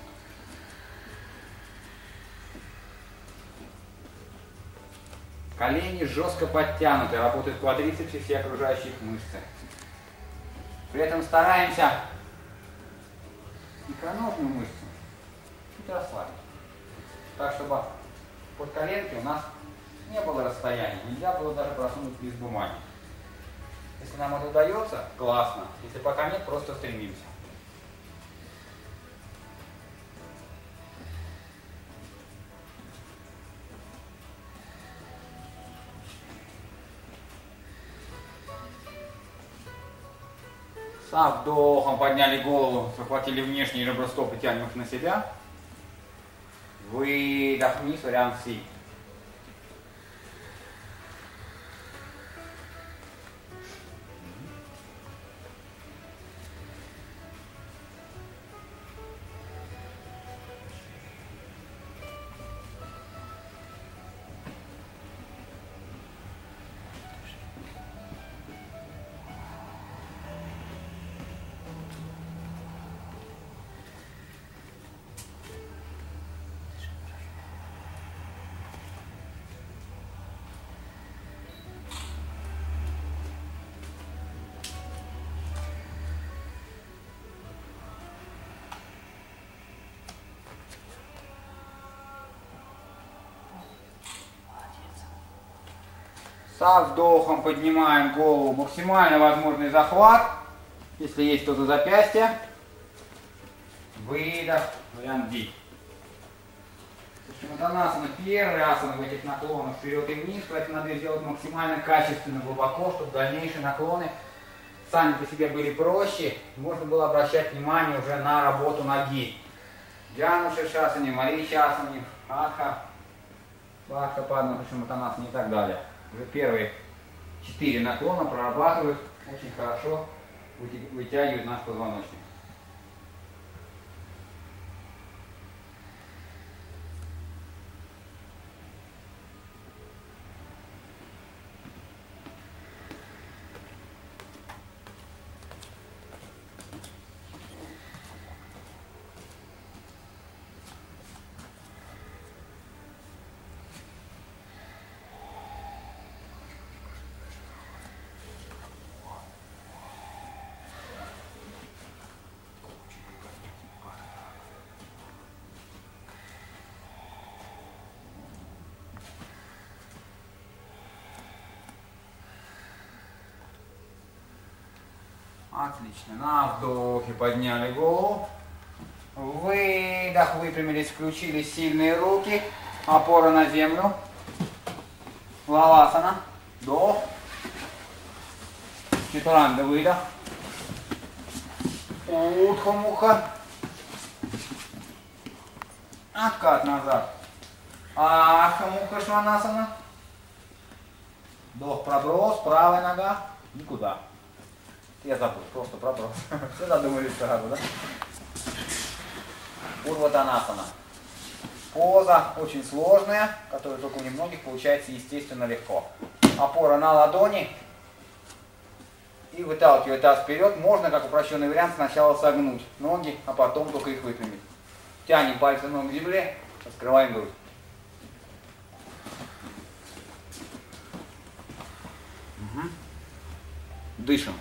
Speaker 1: Колени жестко подтянуты, работают квадрицепсы и все окружающие мышцы. При этом стараемся икроножную мышцу чуть расслабить. Так, чтобы под коленки у нас не было расстояния, нельзя было даже просунуть лист бумаги. Если нам это удается, классно. Если пока нет, просто стремимся. Со вдохом подняли голову, захватили внешние ребра стопы, тянем их на себя. Выдох вниз, вариант С. Со вдохом поднимаем голову, максимально возможный захват, если есть кто-то запястье. Выдох, вариант D. Пашчиматанасана первый асана в этих наклонах вперед и вниз, поэтому надо сделать максимально качественно, глубоко, чтобы дальнейшие наклоны сами по себе были проще, можно было обращать внимание уже на работу ноги. Джану Ширшасане, Мари Шасане, Адха, Бхакта Падма Пашиматанасане и так далее. Уже первые 4 наклона прорабатывают очень хорошо, вытягивают наш позвоночник. Отлично. На вдохе подняли голову. Выдох, выпрямились, включили сильные руки. Опора на землю. Валасана. Вдох. Чатуранда, выдох. Утха-муха. Откат назад. Адха-муха шванасана. Вдох, проброс, правая нога. Никуда. Я забыл, просто проброс. Все задумались сразу, да? Урватанасана. Поза очень сложная, которая только у немногих получается естественно легко. Опора на ладони. И выталкивая таз вперед. Можно, как упрощенный вариант, сначала согнуть ноги, а потом только их выпрямить. Тянем пальцы ног к земле, раскрываем грудь. Угу. Дышим.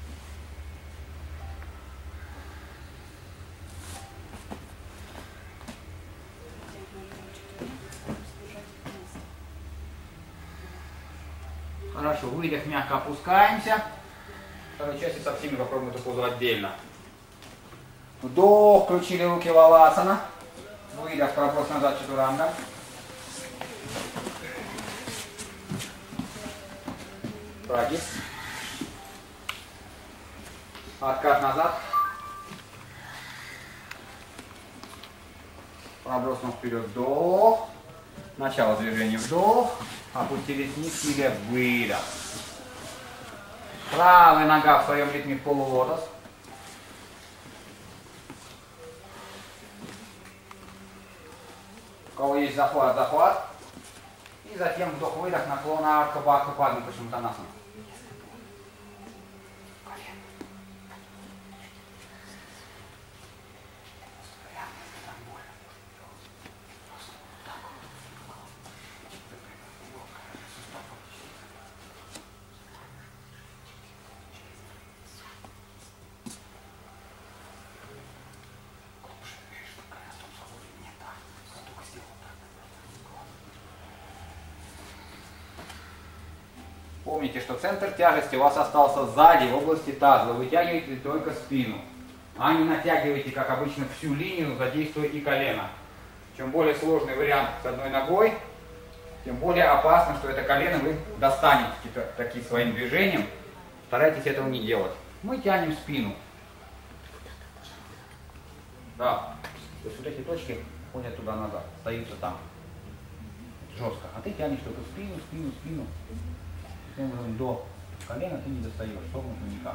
Speaker 1: Хорошо, выдох, мягко опускаемся. В второй части со всеми попробуем эту позу отдельно. Вдох, включили руки в валасана. Выдох, проброс назад, чатуранда. Прогиб. Откат назад. Проброс ног вперед, вдох. Начало движения, вдох. Опустились вниз, или выдох. Правая нога в своем ритме в полулотос. У кого есть захват, захват. И затем вдох-выдох, наклон Ардха-Бхакта Падма Пашиматанасана. Помните, что центр тяжести у вас остался сзади, в области таза. Вы вытягиваете только спину, а не натягиваете, как обычно, всю линию, задействуя и колено. Чем более сложный вариант с одной ногой, тем более опасно, что это колено вы достанете таким своим движением. Старайтесь этого не делать. Мы тянем спину. Да. То есть вот эти точки ходят туда-назад, остаются там. Жестко. А ты тянешь только спину, спину, спину. Таким образом, до колена ты не достаешь, согнуто никак.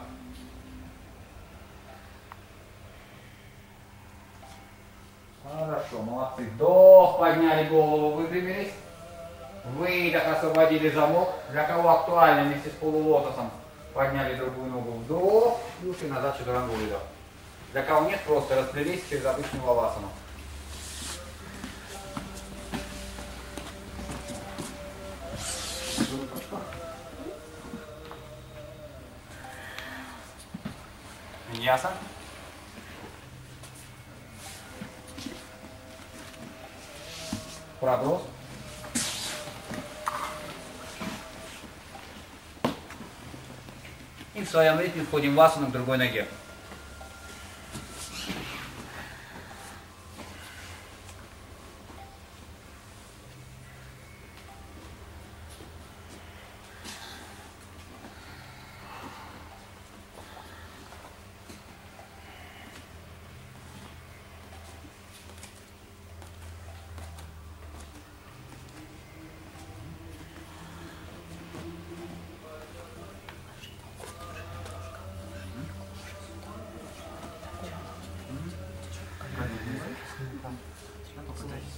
Speaker 1: Хорошо, молодцы. Вдох, подняли голову, выпрямились. Выдох, освободили замок. Для кого актуально, вместе с полулотосом подняли другую ногу. Вдох, и ушли назад, чатурангу, выдох. Для кого нет, просто расплелись через обычную валасану. Ясно? Проброс. И в своем ритме входим в асану к другой ноге.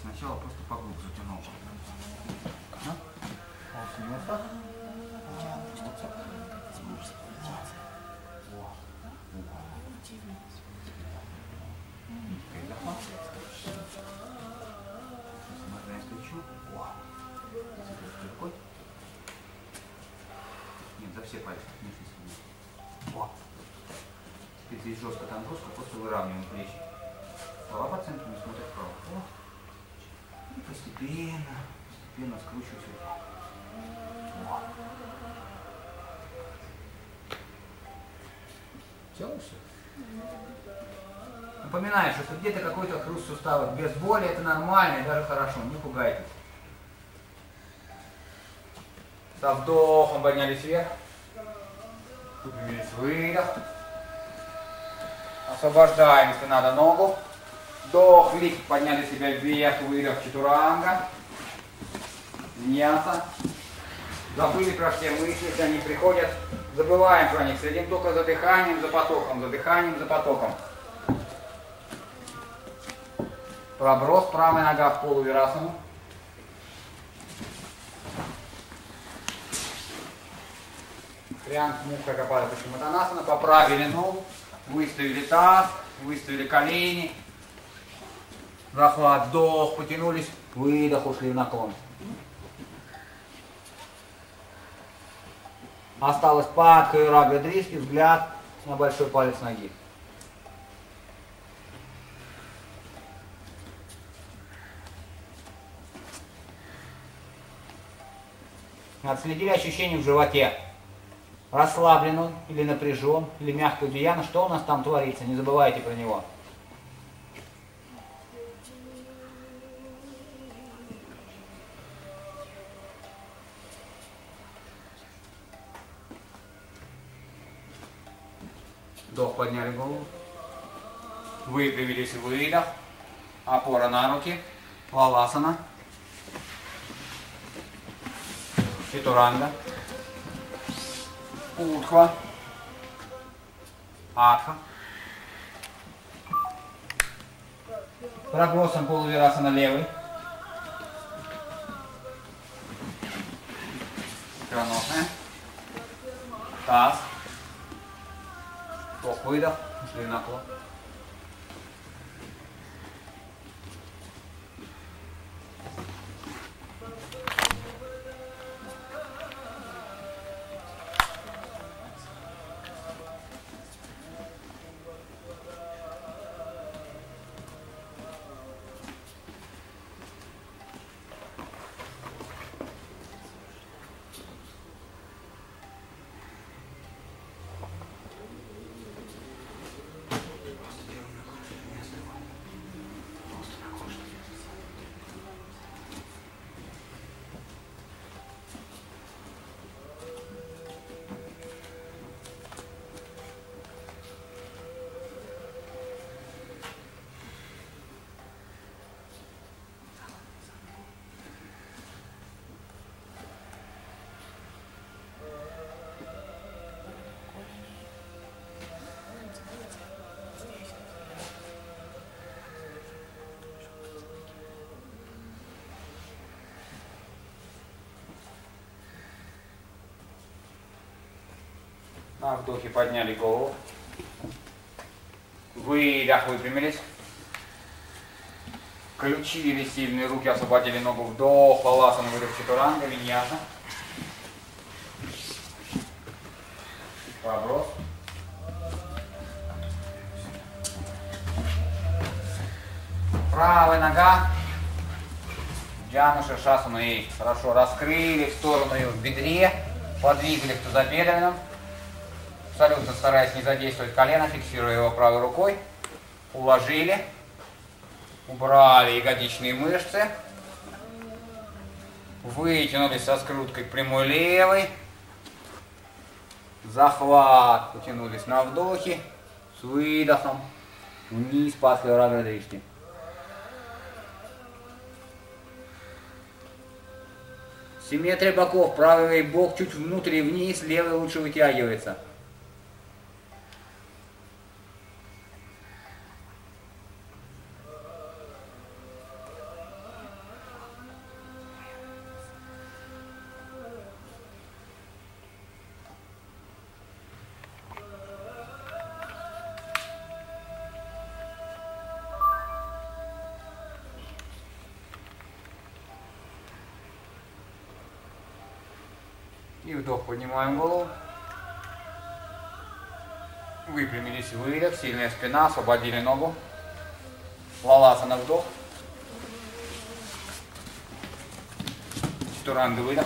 Speaker 1: сначала просто поглубже тянул. Ага. Вот место. Нет, за все пальцы, конечно, о. Теперь здесь жестко, там жестко, просто выравниваем плечи. Голова по центру, не смотрит вправо. О. И постепенно скручиваю сюда. О. Все. Напоминаю, что если где-то какой-то хруст суставов без боли, это нормально и даже хорошо, не пугайтесь. Со вдохом поднялись вверх. Выпрямились, выдох. Освобождаем, если надо, ногу. Вдох, лифт, подняли себя вверх, выдох, чатуранга. Виньяса. Забыли про все мысли, если они приходят. Забываем про них, следим только за дыханием, за потоком, за дыханием, за потоком. Проброс, правая нога в полувирасану. Трианг муха капада пашиматанасана. Поправили ногу, выставили таз, выставили колени. Захват, вдох, потянулись, выдох, ушли в наклон. Осталось под Кайрага Дриски, взгляд на большой палец ноги. Отследили ощущение в животе. Расслаблен он, или напряжен, или мягкая удияна. Что у нас там творится? Не забывайте про него. Вдох, подняли голову. Выпрямились, выдох. Опора на руки. Валасана. Чатуранга. Утхва. Атха. Пробросом полувирасана левый. Краносная. Таз. Вдох, выдох. Ушли в наклон. На вдохе подняли голову. Выдох, выпрямились. Включили сильные руки, освободили ногу. Вдох, валасана, выдох, чатуранга, виньяса. Проброс. Правая нога. Джану ширшасану и хорошо раскрыли в сторону ее в бедре. Подвигали в тазобедренном. Абсолютно стараясь не задействовать колено, фиксируя его правой рукой. Уложили. Убрали ягодичные мышцы. Вытянулись со скруткой к прямой левой. Захват. Потянулись на вдохе. С выдохом. Вниз под Кайрага Дришти. Симметрия боков. Правый бок чуть внутрь и вниз, левый лучше вытягивается. И вдох, поднимаем голову. Выпрямились, выдох, сильная спина, освободили ногу. Валасана, вдох. Чатуранга, выдох.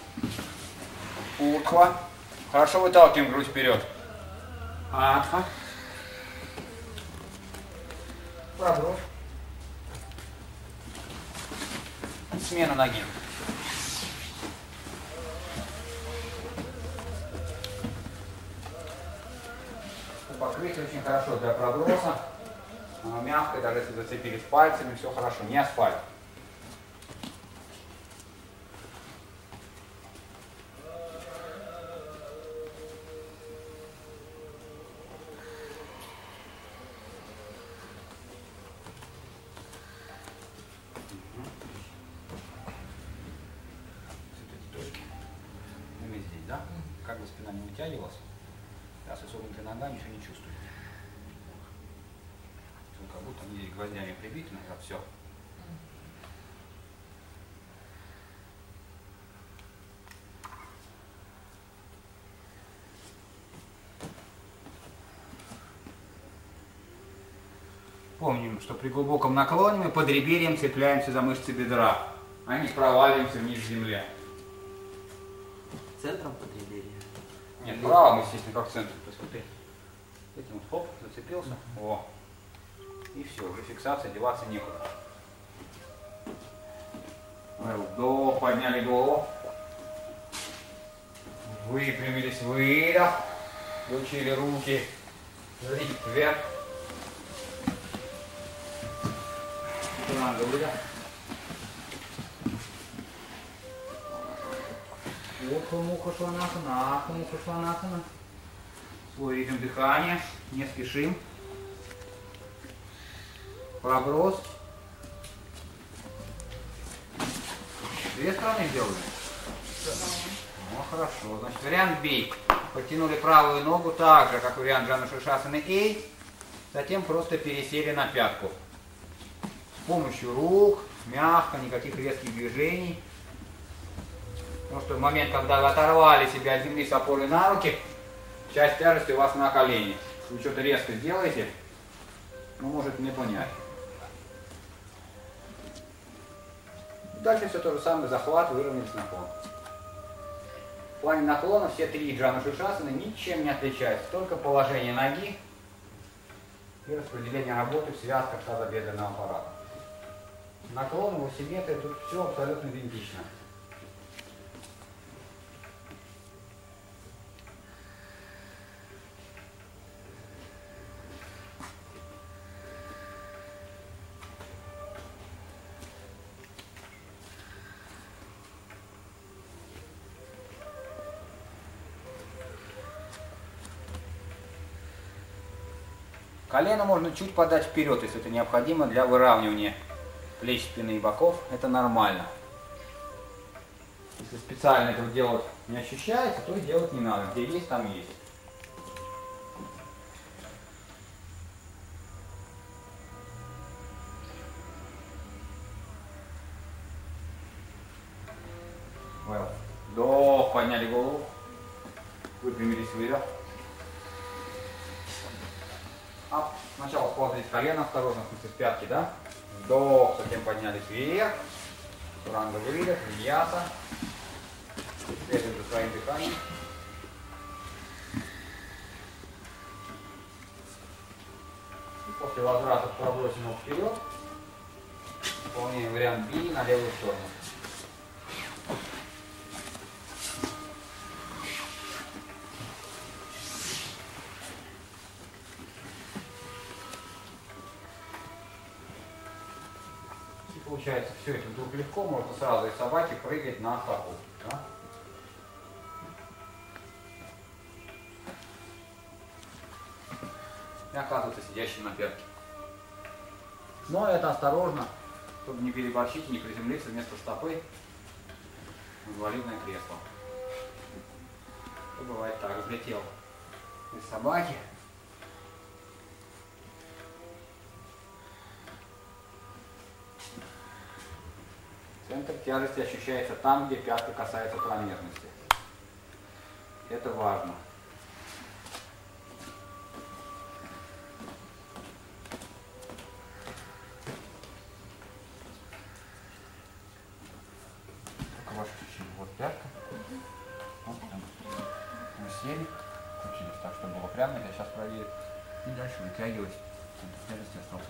Speaker 1: Урдхва. Хорошо выталкиваем грудь вперед. Адха. Проброс. Смена ноги. Покрытие очень хорошо для проброса. Оно мягкое, даже если зацепились пальцами, все хорошо, не асфальт. Как бы спина не вытягивалась, да, с высокими ногами ничего не чувствуете. Как будто они здесь гвоздями прибиты, назад все. Помним, что при глубоком наклоне мы под реберьем цепляемся за мышцы бедра, а не проваливаемся вниз в земле.
Speaker 6: Центром подреберья?
Speaker 1: Нет, правым, естественно, как в центре. То есть вот этим вот хоп, зацепился. О. И все, уже фиксация, деваться некуда. Вдох, подняли голову. Выпрямились, выдох. Включили руки. Зрить вверх. Надо выдох. Муха шванасана, муха шванасана. Свой ритм дыхания, не спешим. Проброс. Две стороны сделали? Ну, хорошо. Значит, вариант бей. Подтянули правую ногу так же, как вариант Джана Шишасаны Эй. Затем просто пересели на пятку. С помощью рук, мягко, никаких резких движений. Потому что в момент, когда вы оторвали себя от земли с опорой на руки, часть тяжести у вас на колени. Вы что-то резко сделаете, ну, может не понять. Дальше все то же самое, захват, выровнялись наклон. В плане наклона все три Джана Шишасаны ничем не отличаются, только положение ноги и распределение работы в связках тазобедренного аппарата. Наклон, его симметрия, тут все абсолютно идентично. Колено можно чуть подать вперед, если это необходимо для выравнивания плеч, спины и боков. Это нормально. Если специально этого делать не ощущается, то и делать не надо. Где есть, там есть. Вдох, подняли голову. Выпрямились, выдох. Сначала складывались колено, осторожно, в смысле, с пятки, да? Вдох, затем поднялись вверх. Чатуранга, выдох, виньяса. Следуем за своим дыханием. И после возврата пробросим его вперед. Выполняем вариант Би на левую сторону. Получается, все это вдруг легко, можно сразу из собаки прыгать на стопу. Да? И оказывается сидящим на пятке. Но это осторожно, чтобы не переборщить, не приземлиться вместо стопы в инвалидное кресло. И бывает так, взлетел из собаки. Центр тяжести ощущается там, где пятка касается промежности. Это важно. Только ваше ощущение. Вот пятка. Вот там. Мы сели. Включились так, чтобы было прямо. Я сейчас проверю. И дальше вытягивать. Тяжести остался.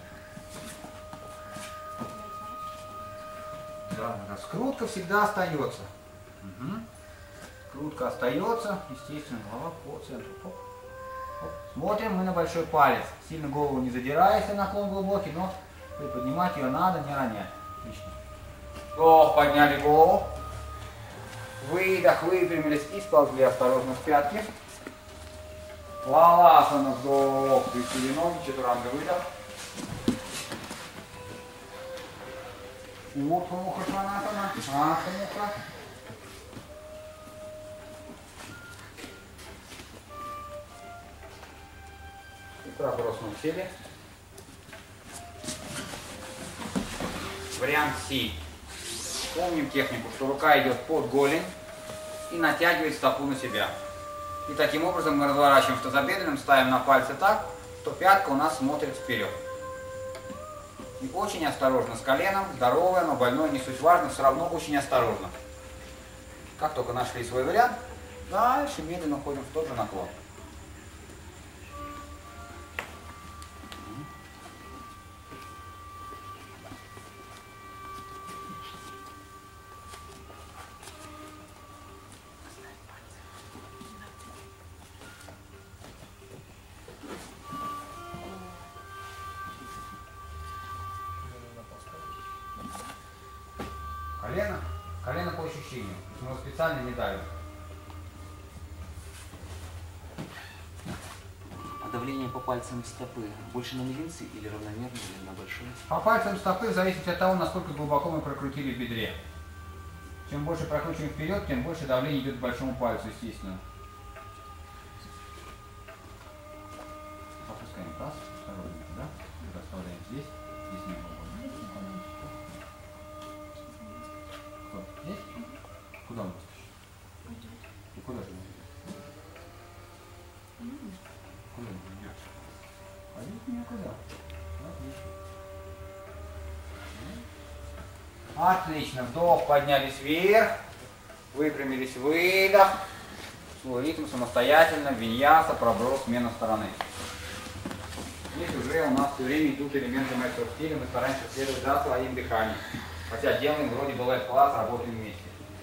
Speaker 1: Да, раскрутка всегда остается. Угу. Крутка остается, естественно, голова по центру. Оп. Оп. Смотрим мы на большой палец. Сильно голову не задирая, если наклон глубокий, но приподнимать ее надо, не ронять. Отлично. Вдох, подняли голову. Выдох, выпрямились и сползли осторожно в пятки. Валасана, вдох, присели ноги, чатуранга, выдох. Урдха-муха шванасана, астха-муха. И пробросом сели. Вариант Си. Помним технику, что рука идет под голень и натягивает стопу на себя. И таким образом мы разворачиваем в тазобедренном, ставим на пальцы так, что пятка у нас смотрит вперед. И очень осторожно с коленом, здоровое, но больное, не суть важно, все равно очень осторожно. Как только нашли свой вариант, дальше медленно уходим в тот же наклон. Колено по ощущению. Мы его специально не давим.
Speaker 6: А давление по пальцам стопы больше на мизинцы или равномерно, или на большой?
Speaker 1: По пальцам стопы в зависимости от того, насколько глубоко мы прокрутили в бедре. Чем больше прокручиваем вперед, тем больше давление идет к большому пальцу, естественно. Опускаем таз, осторожненько, да? Расставляем здесь, здесь не глубоко. Здесь? Куда он пустишь? И куда же он идет? Куда он идет? А здесь никуда. Отлично. Отлично. Вдох, поднялись вверх. Выпрямились, выдох. Свой ритм самостоятельно. Виньяса, проброс, смена стороны. Здесь уже у нас все время идут элементы мастер-стиля. Мы стараемся следовать за своим дыханием. Хотя делаем вроде бы лайф-класс, работаем вместе.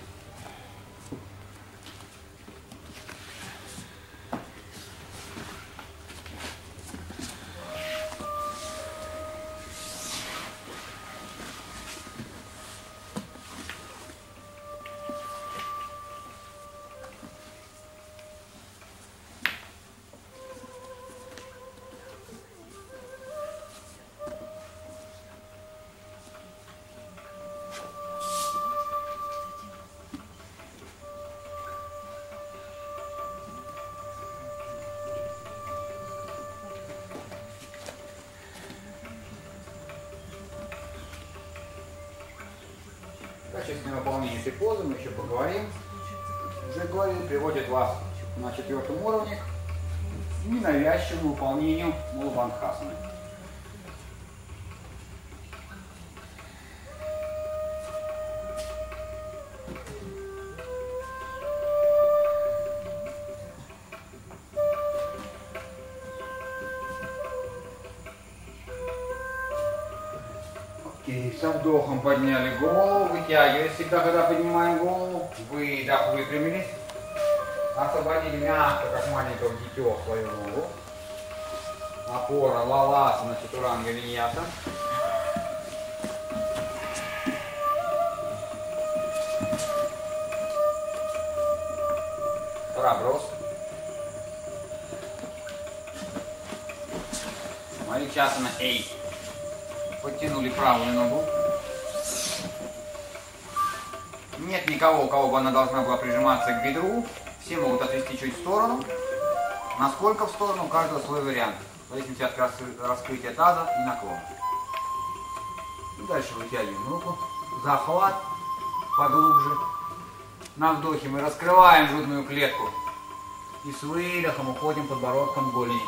Speaker 1: Качественное выполнение этой позы, мы еще поговорим. Уже говорил, приводит вас на 4-м уровне к ненавязчивому выполнению мулабандхасаны. Окей, со вдохом подняли голову, вытягиваясь всегда, когда поднимаем голову. Выдох, выпрямились. Освободили мягко, как маленького дитё, свою ногу. Опора, валасана, чатуранга, виньяса. Проброс. Маричасана, эй. Подтянули правую ногу. Нет никого, у кого бы она должна была прижиматься к бедру. Все могут отвести чуть в сторону. Насколько в сторону, у каждого свой вариант. В зависимости от раскрытия таза и наклона. И дальше вытягиваем руку. Захват поглубже. На вдохе мы раскрываем грудную клетку. И с выдохом уходим подбородком в голени.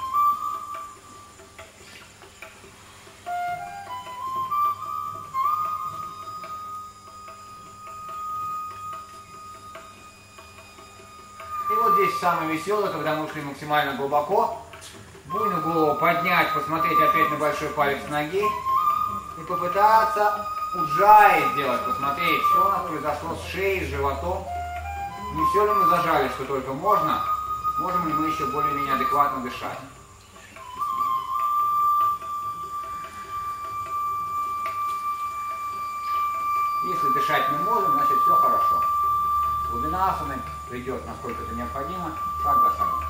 Speaker 1: И вот здесь самое веселое, когда мы ушли максимально глубоко. Буйную голову поднять, посмотреть опять на большой палец ноги. И попытаться уджай сделать, посмотреть, что у нас произошло с шеей, с животом. Не все ли мы зажали, что только можно? Можем ли мы еще более-менее адекватно дышать? Если дышать не можем, значит все хорошо. Глубина асаны придет, насколько это необходимо, шаг за шагом.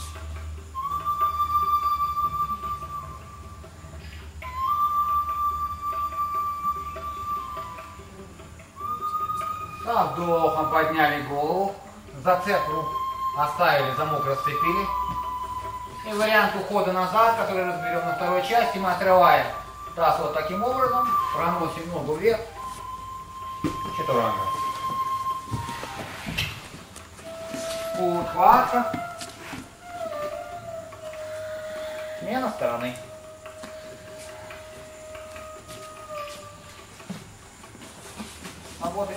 Speaker 1: Со вдохом подняли голову, зацепку оставили, замок расцепили. И вариант ухода назад, который разберем на второй части, мы отрываем таз вот таким образом, проносим ногу вверх, чатуранга. Утхватха. Смена стороны. Работать.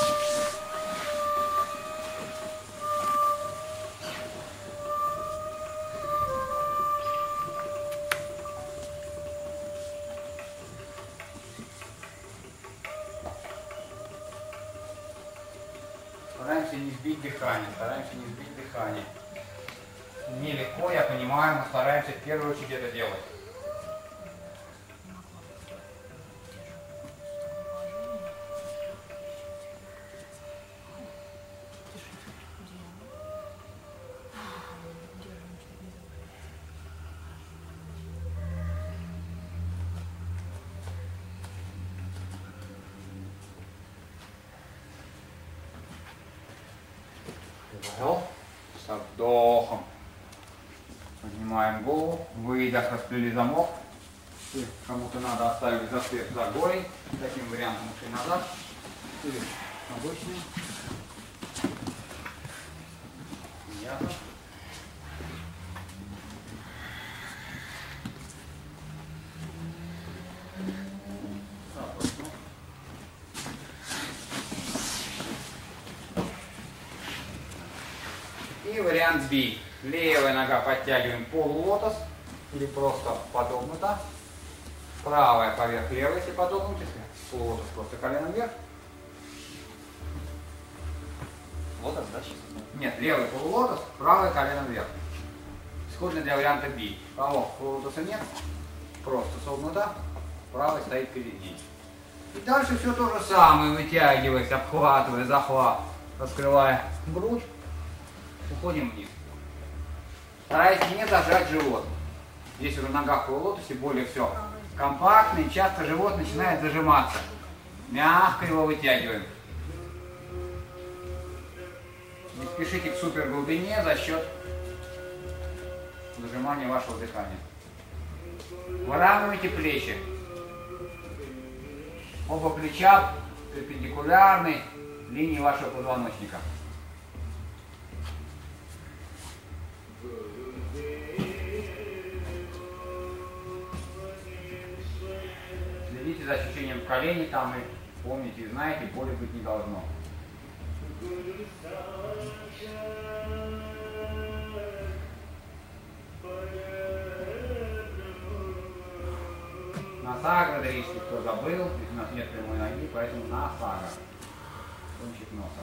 Speaker 1: Стараемся не сбить дыхание, Нелегко, я понимаю, но стараемся в первую очередь это делать. Со вдохом поднимаем голову, выдох, расплели замок. Кому-то надо оставить зацеп за голень. Таким вариантом ушли назад. Или обычный. Ясно. И вариант B. Левая нога подтягиваем полулотос или просто подогнута. Правая поверх левой, если подогнуть, если полулотос просто коленом вверх.
Speaker 6: Лотос, да, сейчас?
Speaker 1: Нет, левый полулотос, правый коленом вверх. Исходно для варианта B. Правого полулотоса нет, просто согнута, правый стоит перед ней. И дальше все то же самое, вытягиваясь, обхватывая, захват, раскрывая грудь. Уходим вниз. Старайтесь не зажать живот. Здесь уже нога в полулотосе, более все компактно, и часто живот начинает зажиматься. Мягко его вытягиваем. Не спешите к супер глубине за счет зажимания вашего дыхания. Выравнивайте плечи. Оба плеча перпендикулярны линии вашего позвоночника. Следите за ощущением в колене, там и помните, и знаете, боли быть не должно. Насага, если кто забыл, здесь у нас нет прямой ноги, поэтому насага. Кончик носа.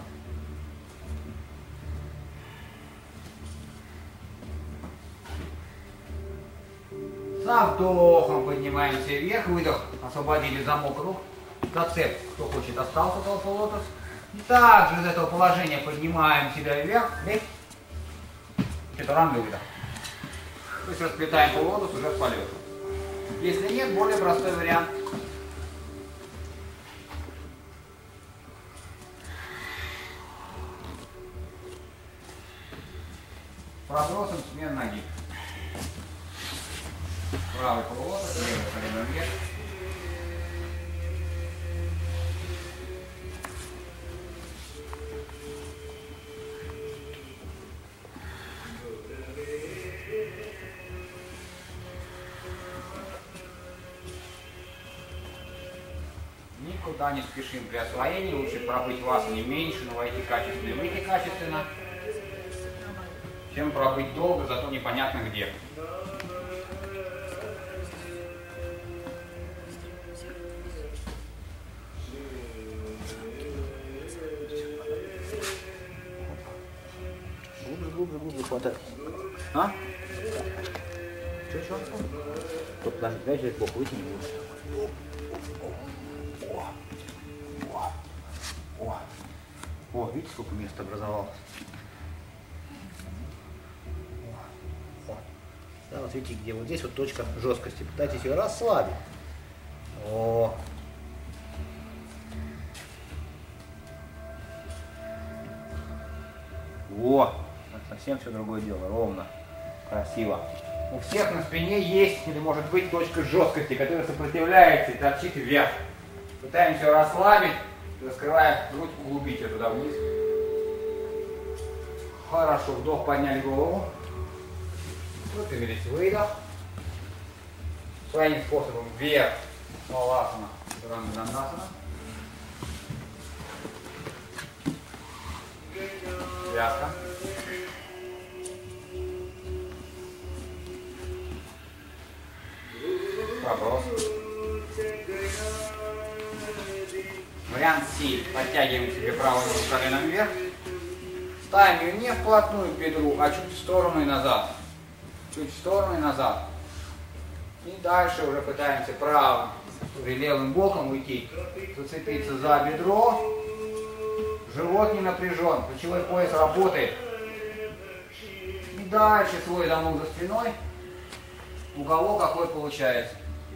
Speaker 1: Со вдохом поднимаемся вверх, выдох, освободили замок рук, зацеп, кто хочет, остался полулотос. И также из этого положения поднимаем себя вверх, чатуранга, выдох. То есть расплетаем полулотос уже в полете. Если нет, более простой вариант. Пробросом смена ноги. Правый полулотос, левый колено вверх. никуда не спешим при освоении, лучше пробыть вас не меньше, но войти качественно и выйти качественно, чем пробыть долго, зато непонятно где.
Speaker 6: Глубже, хватает. А? Что? Тут, дальше бок вытяни. О, видите, сколько места образовалось? Да, вот видите, где вот здесь вот точка жесткости. Пытайтесь ее расслабить. О. Во! Совсем все другое дело. Ровно. Красиво.
Speaker 1: У всех на спине есть или может быть точка жесткости, которая сопротивляется и торчит вверх. Пытаемся ее расслабить, раскрывая грудь, углубить ее туда вниз. Хорошо, вдох, подняли голову. Выпрямились, выдох. Своим способом вверх, валасана, дандасана. Связка. Проброс. Вариант Си. Подтягиваем себе правую ногу коленом вверх. Ставим ее не вплотную к бедру, а чуть в сторону и назад. Чуть в сторону и назад. И дальше уже пытаемся правым или левым боком уйти. Зацепиться за бедро. Живот не напряжен. Плечевой пояс работает. И дальше свой замок за спиной. Уголок какой получается.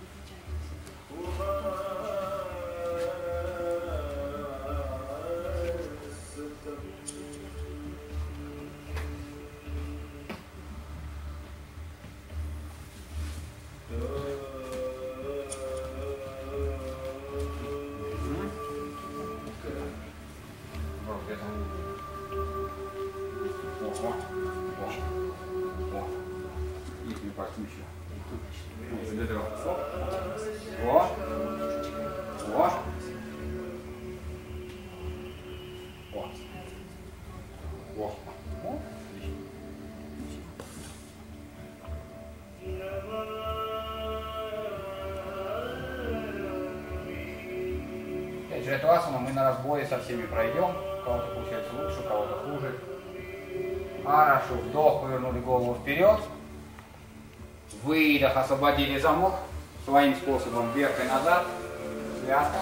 Speaker 1: Эту асану мы на разборе со всеми пройдем. У кого-то получается лучше, у кого-то хуже. Хорошо. Вдох, повернули голову вперед. Выдох, освободили замок. Своим способом вверх и назад. Связка.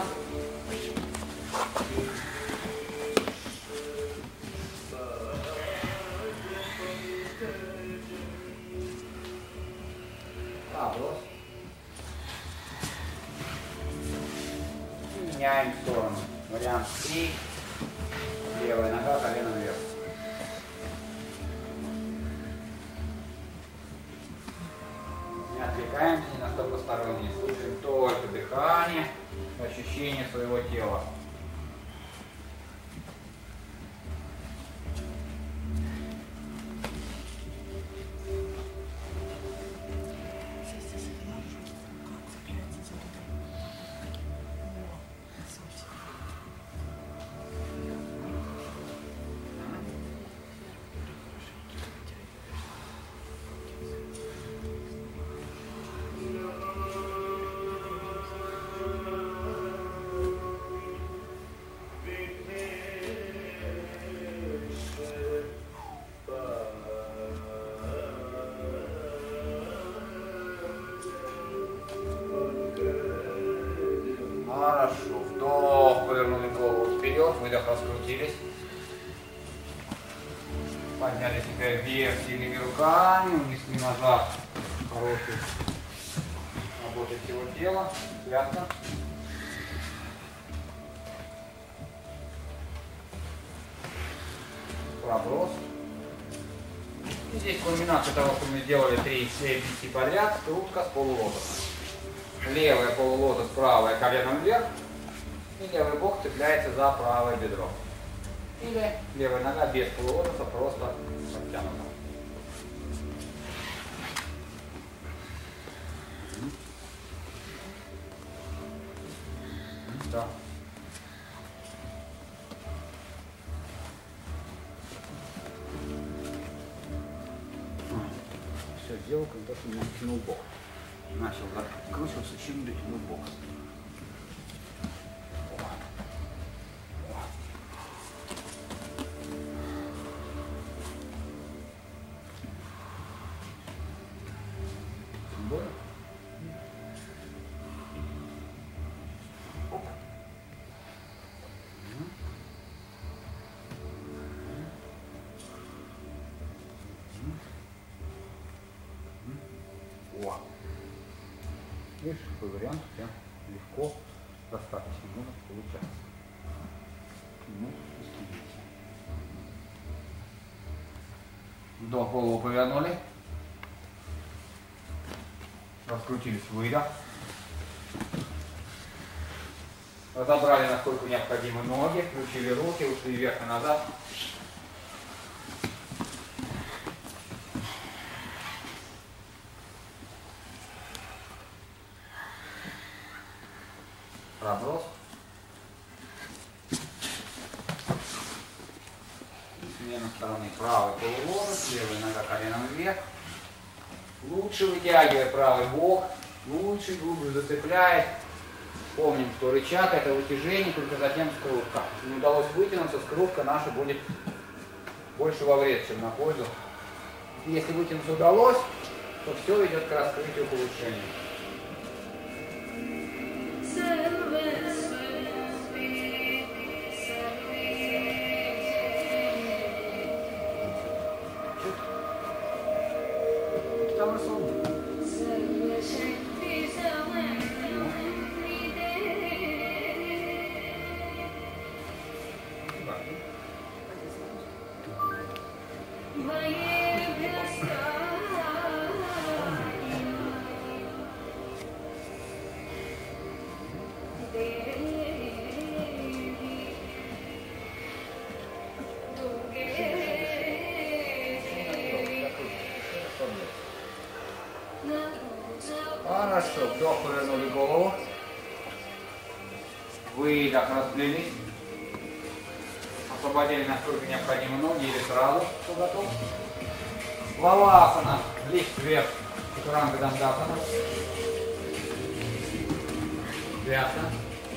Speaker 1: Проброс. Меняем сторону. Вариант 3. Левая нога, колено вверх. Не отвлекаемся ни на что постороннее. Слушаем только дыхание, ощущение своего тела. Хорошо. Вдох, повернули голову вперед, выдох, раскрутились. Подняли себя вверх сильными руками, унесли назад. Хороший. Работает всего тела. Связка. Проброс. И здесь кульминация того, что мы сделали 3 серии подряд. Скрутка с полулотосом. Левая полулотос, правая коленом вверх. И левый бок цепляется за правое бедро. Или левая нога без полулотоса, просто подтянута. Да. все сделал, когда ты не тянул бок. Начал закручиваться, чем дотянул бок. Больно? О. Видишь, такой вариант прям легко, достаточно много получается. Ну, вдох, голову повернули. Раскрутились, выдох. Разобрали, насколько необходимы ноги, включили руки, ушли вверх и назад. Проброс. Смена стороны. Правый полуворот, левая нога коленом вверх. Лучше вытягивая правый бок, лучше, глубже зацепляет. Помним, что рычаг — это вытяжение, только затем скрутка. Если не удалось вытянуться, скрутка наша будет больше во вред, чем на пользу. Если вытянуться удалось, то все идет к раскрытию, к улучшению. Хорошо, вдох, повернули голову. Выдох, расплелись. Освободили насколько необходимо ноги или сразу, кто готов. Валасана, лифт вверх, Чатуранга Дандасана. Ясно.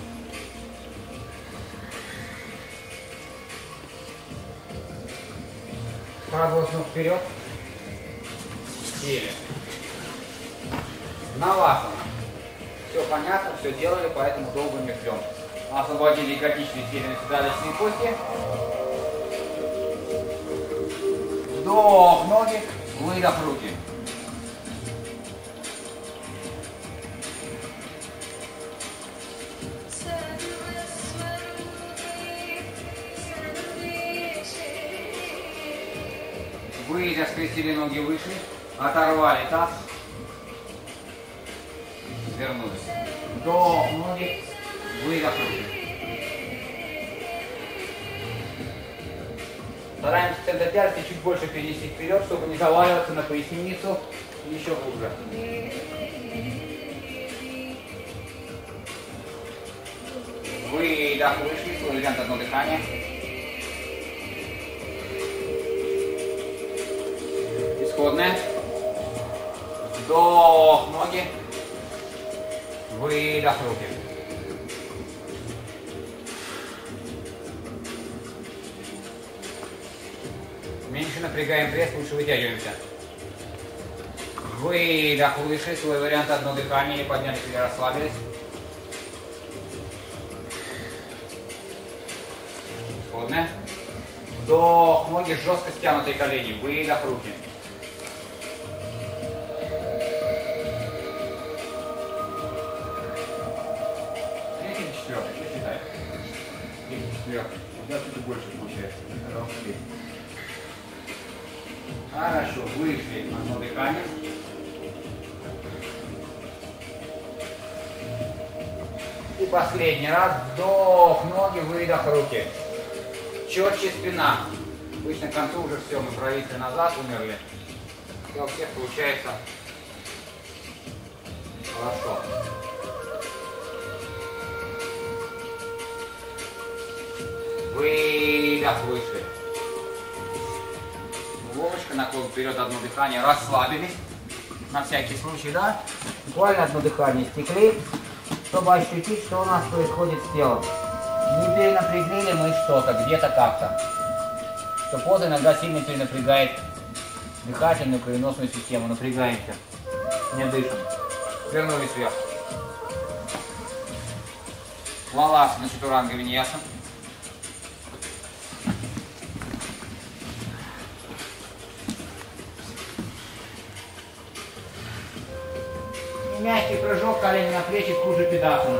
Speaker 1: Проброс ног вперед. Сели. Навасана. Все понятно, все делали, поэтому долго не ждем. Освободили ягодичные, сели на седалищные кости. Вдох ноги, выдох руки. Выдох, скрестили ноги, вышли, оторвали таз. Вернулись. Вдох ноги, выдох руки. Стараемся центр тяжести чуть больше перенести вперед, чтобы не заваливаться на поясницу еще глубже. Выдох, вышли, свой вариант одно дыхание. Исходное. Вдох ноги. Выдох руки. Меньше напрягаем пресс, лучше вытягиваемся. Выдох, выше, свой вариант одно дыхание, поднялись или расслабились. Исходное. Вдох, ноги жестко стянутые колени, выдох руки. Да, чуть больше получается. Хорошо, вышли одно дыхание. И последний раз. Вдох ноги, выдох руки. Четче спина. Обычно к концу уже все, мы провисли назад, умерли. Все у всех получается хорошо. Выдох, выше. Головочка, наклон вперед, одно дыхание, расслабились. на всякий случай, да? Буквально одно дыхание стекли, чтобы ощутить, что у нас происходит с телом. Не перенапрягли ли мы что-то, где-то как-то. Что поза иногда сильно перенапрягает дыхательную, кровеносную систему. Напрягаемся, не дышим. Вернулись вверх. Валасана Чатуранга Виньяса. И мягкий прыжок, колени на плечи, Куджапидасана.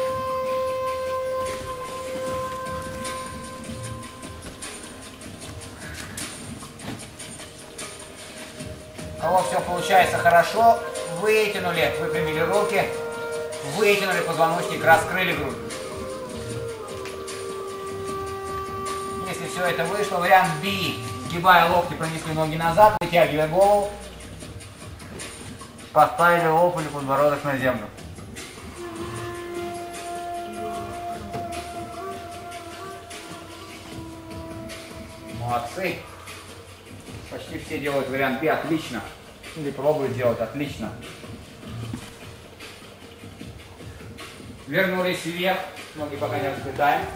Speaker 1: У кого все получается хорошо, вытянули, выпрямили руки, вытянули позвоночник, раскрыли грудь. Если все это вышло, вариант B. Сгибая локти, пронесли ноги назад, вытягивая голову. Поставили лоб или подбородок на землю. Молодцы. Почти все делают вариант B отлично. Или пробуют делать отлично. Вернулись вверх. Ноги пока не расплетаем.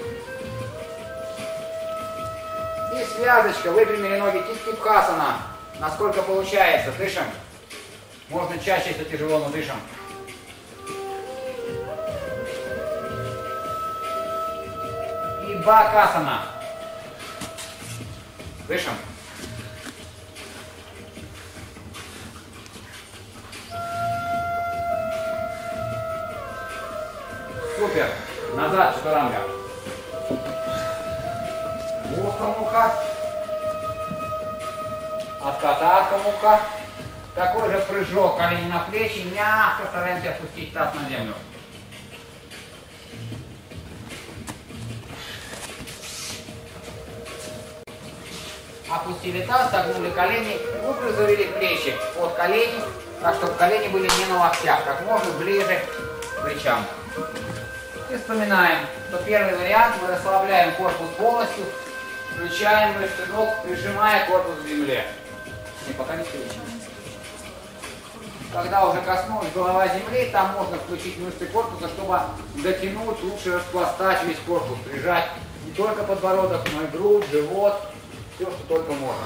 Speaker 1: И связочка. Выпрямили ноги. Тиктипхасана. Насколько получается. Дышим. Можно чаще, если тяжело, но дышим. И бакасана. Дышим. Супер. Назад, Чатуранга. Муха-муха. Отката-муха. Такой же прыжок, колени на плечи, мягко стараемся опустить таз на землю. Опустили таз, согнули колени, глубже завели плечи под колени, так чтобы колени были не на локтях, как можно ближе к плечам. И вспоминаем, что первый вариант мы расслабляем корпус полностью, включаем мышцы ног, прижимая корпус к земле. И пока не включим. Когда уже коснулась голова земли, там можно включить мышцы корпуса, чтобы дотянуть, лучше распластать весь корпус, прижать не только подбородок, но и грудь, живот, все, что только можно.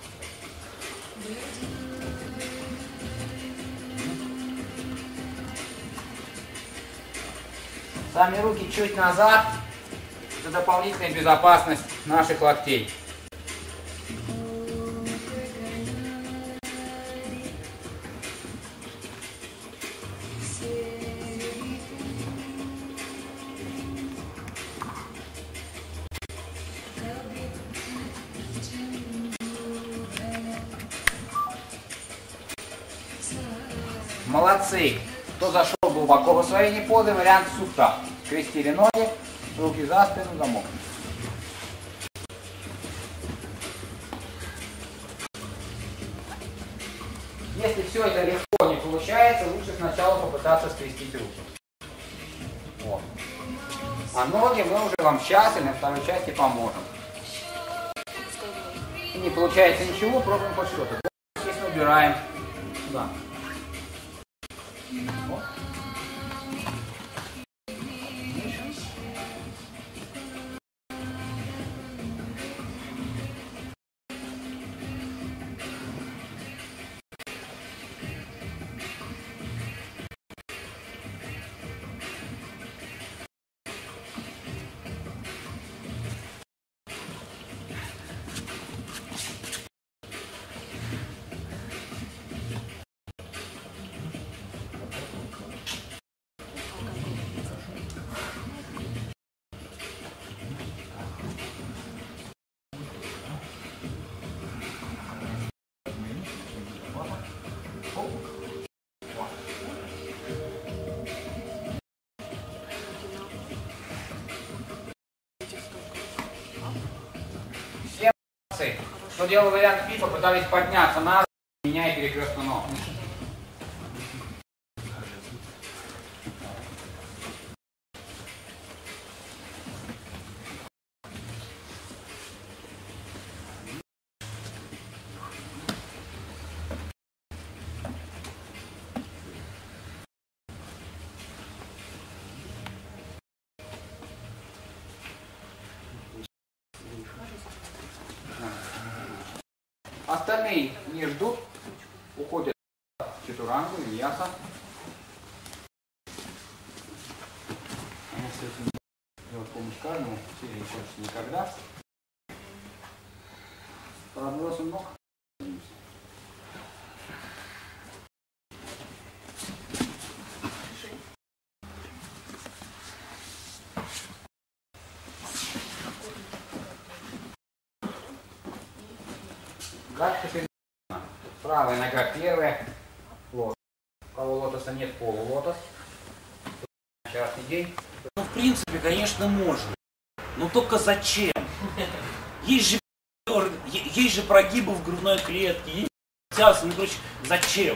Speaker 1: Сами руки чуть назад, за дополнительную безопасность наших локтей. Молодцы! Кто зашел глубоко в освоение позы, вариант сутта. Скрестили ноги, руки за спину, замок. Если все это легко не получается, лучше сначала попытаться скрестить руки. Вот. А ноги мы уже вам сейчас и на второй части поможем. Если не получается ничего, пробуем под что-то. Если убираем сюда. Вот. Кто делал вариант пипа, пытались подняться на меняя перекрестную ногу. Остальные не ждут, уходят в чатурангу, виньяса. Они с этим делают помощь каждому, все не хочется никогда. Подбросим ног. Гадка перед. Правая нога первая. Лотос. У кого лотоса нет, полулотос. Вчерашний день.
Speaker 7: Ну, в принципе, конечно, можно. Но только зачем? Есть же прогибы в грудной клетке, есть тясы, ну, короче, зачем?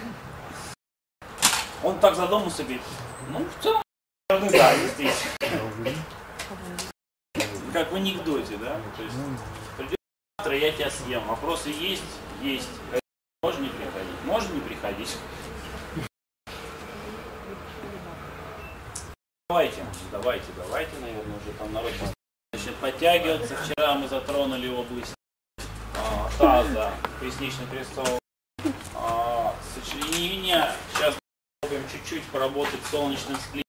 Speaker 7: Он так задумался, говорит, ну, в целом, да, есть здесь. Как в анекдоте, да? То есть, придет завтра, я тебя съем. Вопросы есть? Есть. Можно не приходить? Можно не приходить? Давайте, наверное, уже там народ начнет подтягиваться. Вчера мы затронули область таза, пояснично-крестцового сочленения. Сейчас попробуем чуть-чуть поработать с солнечным склеем.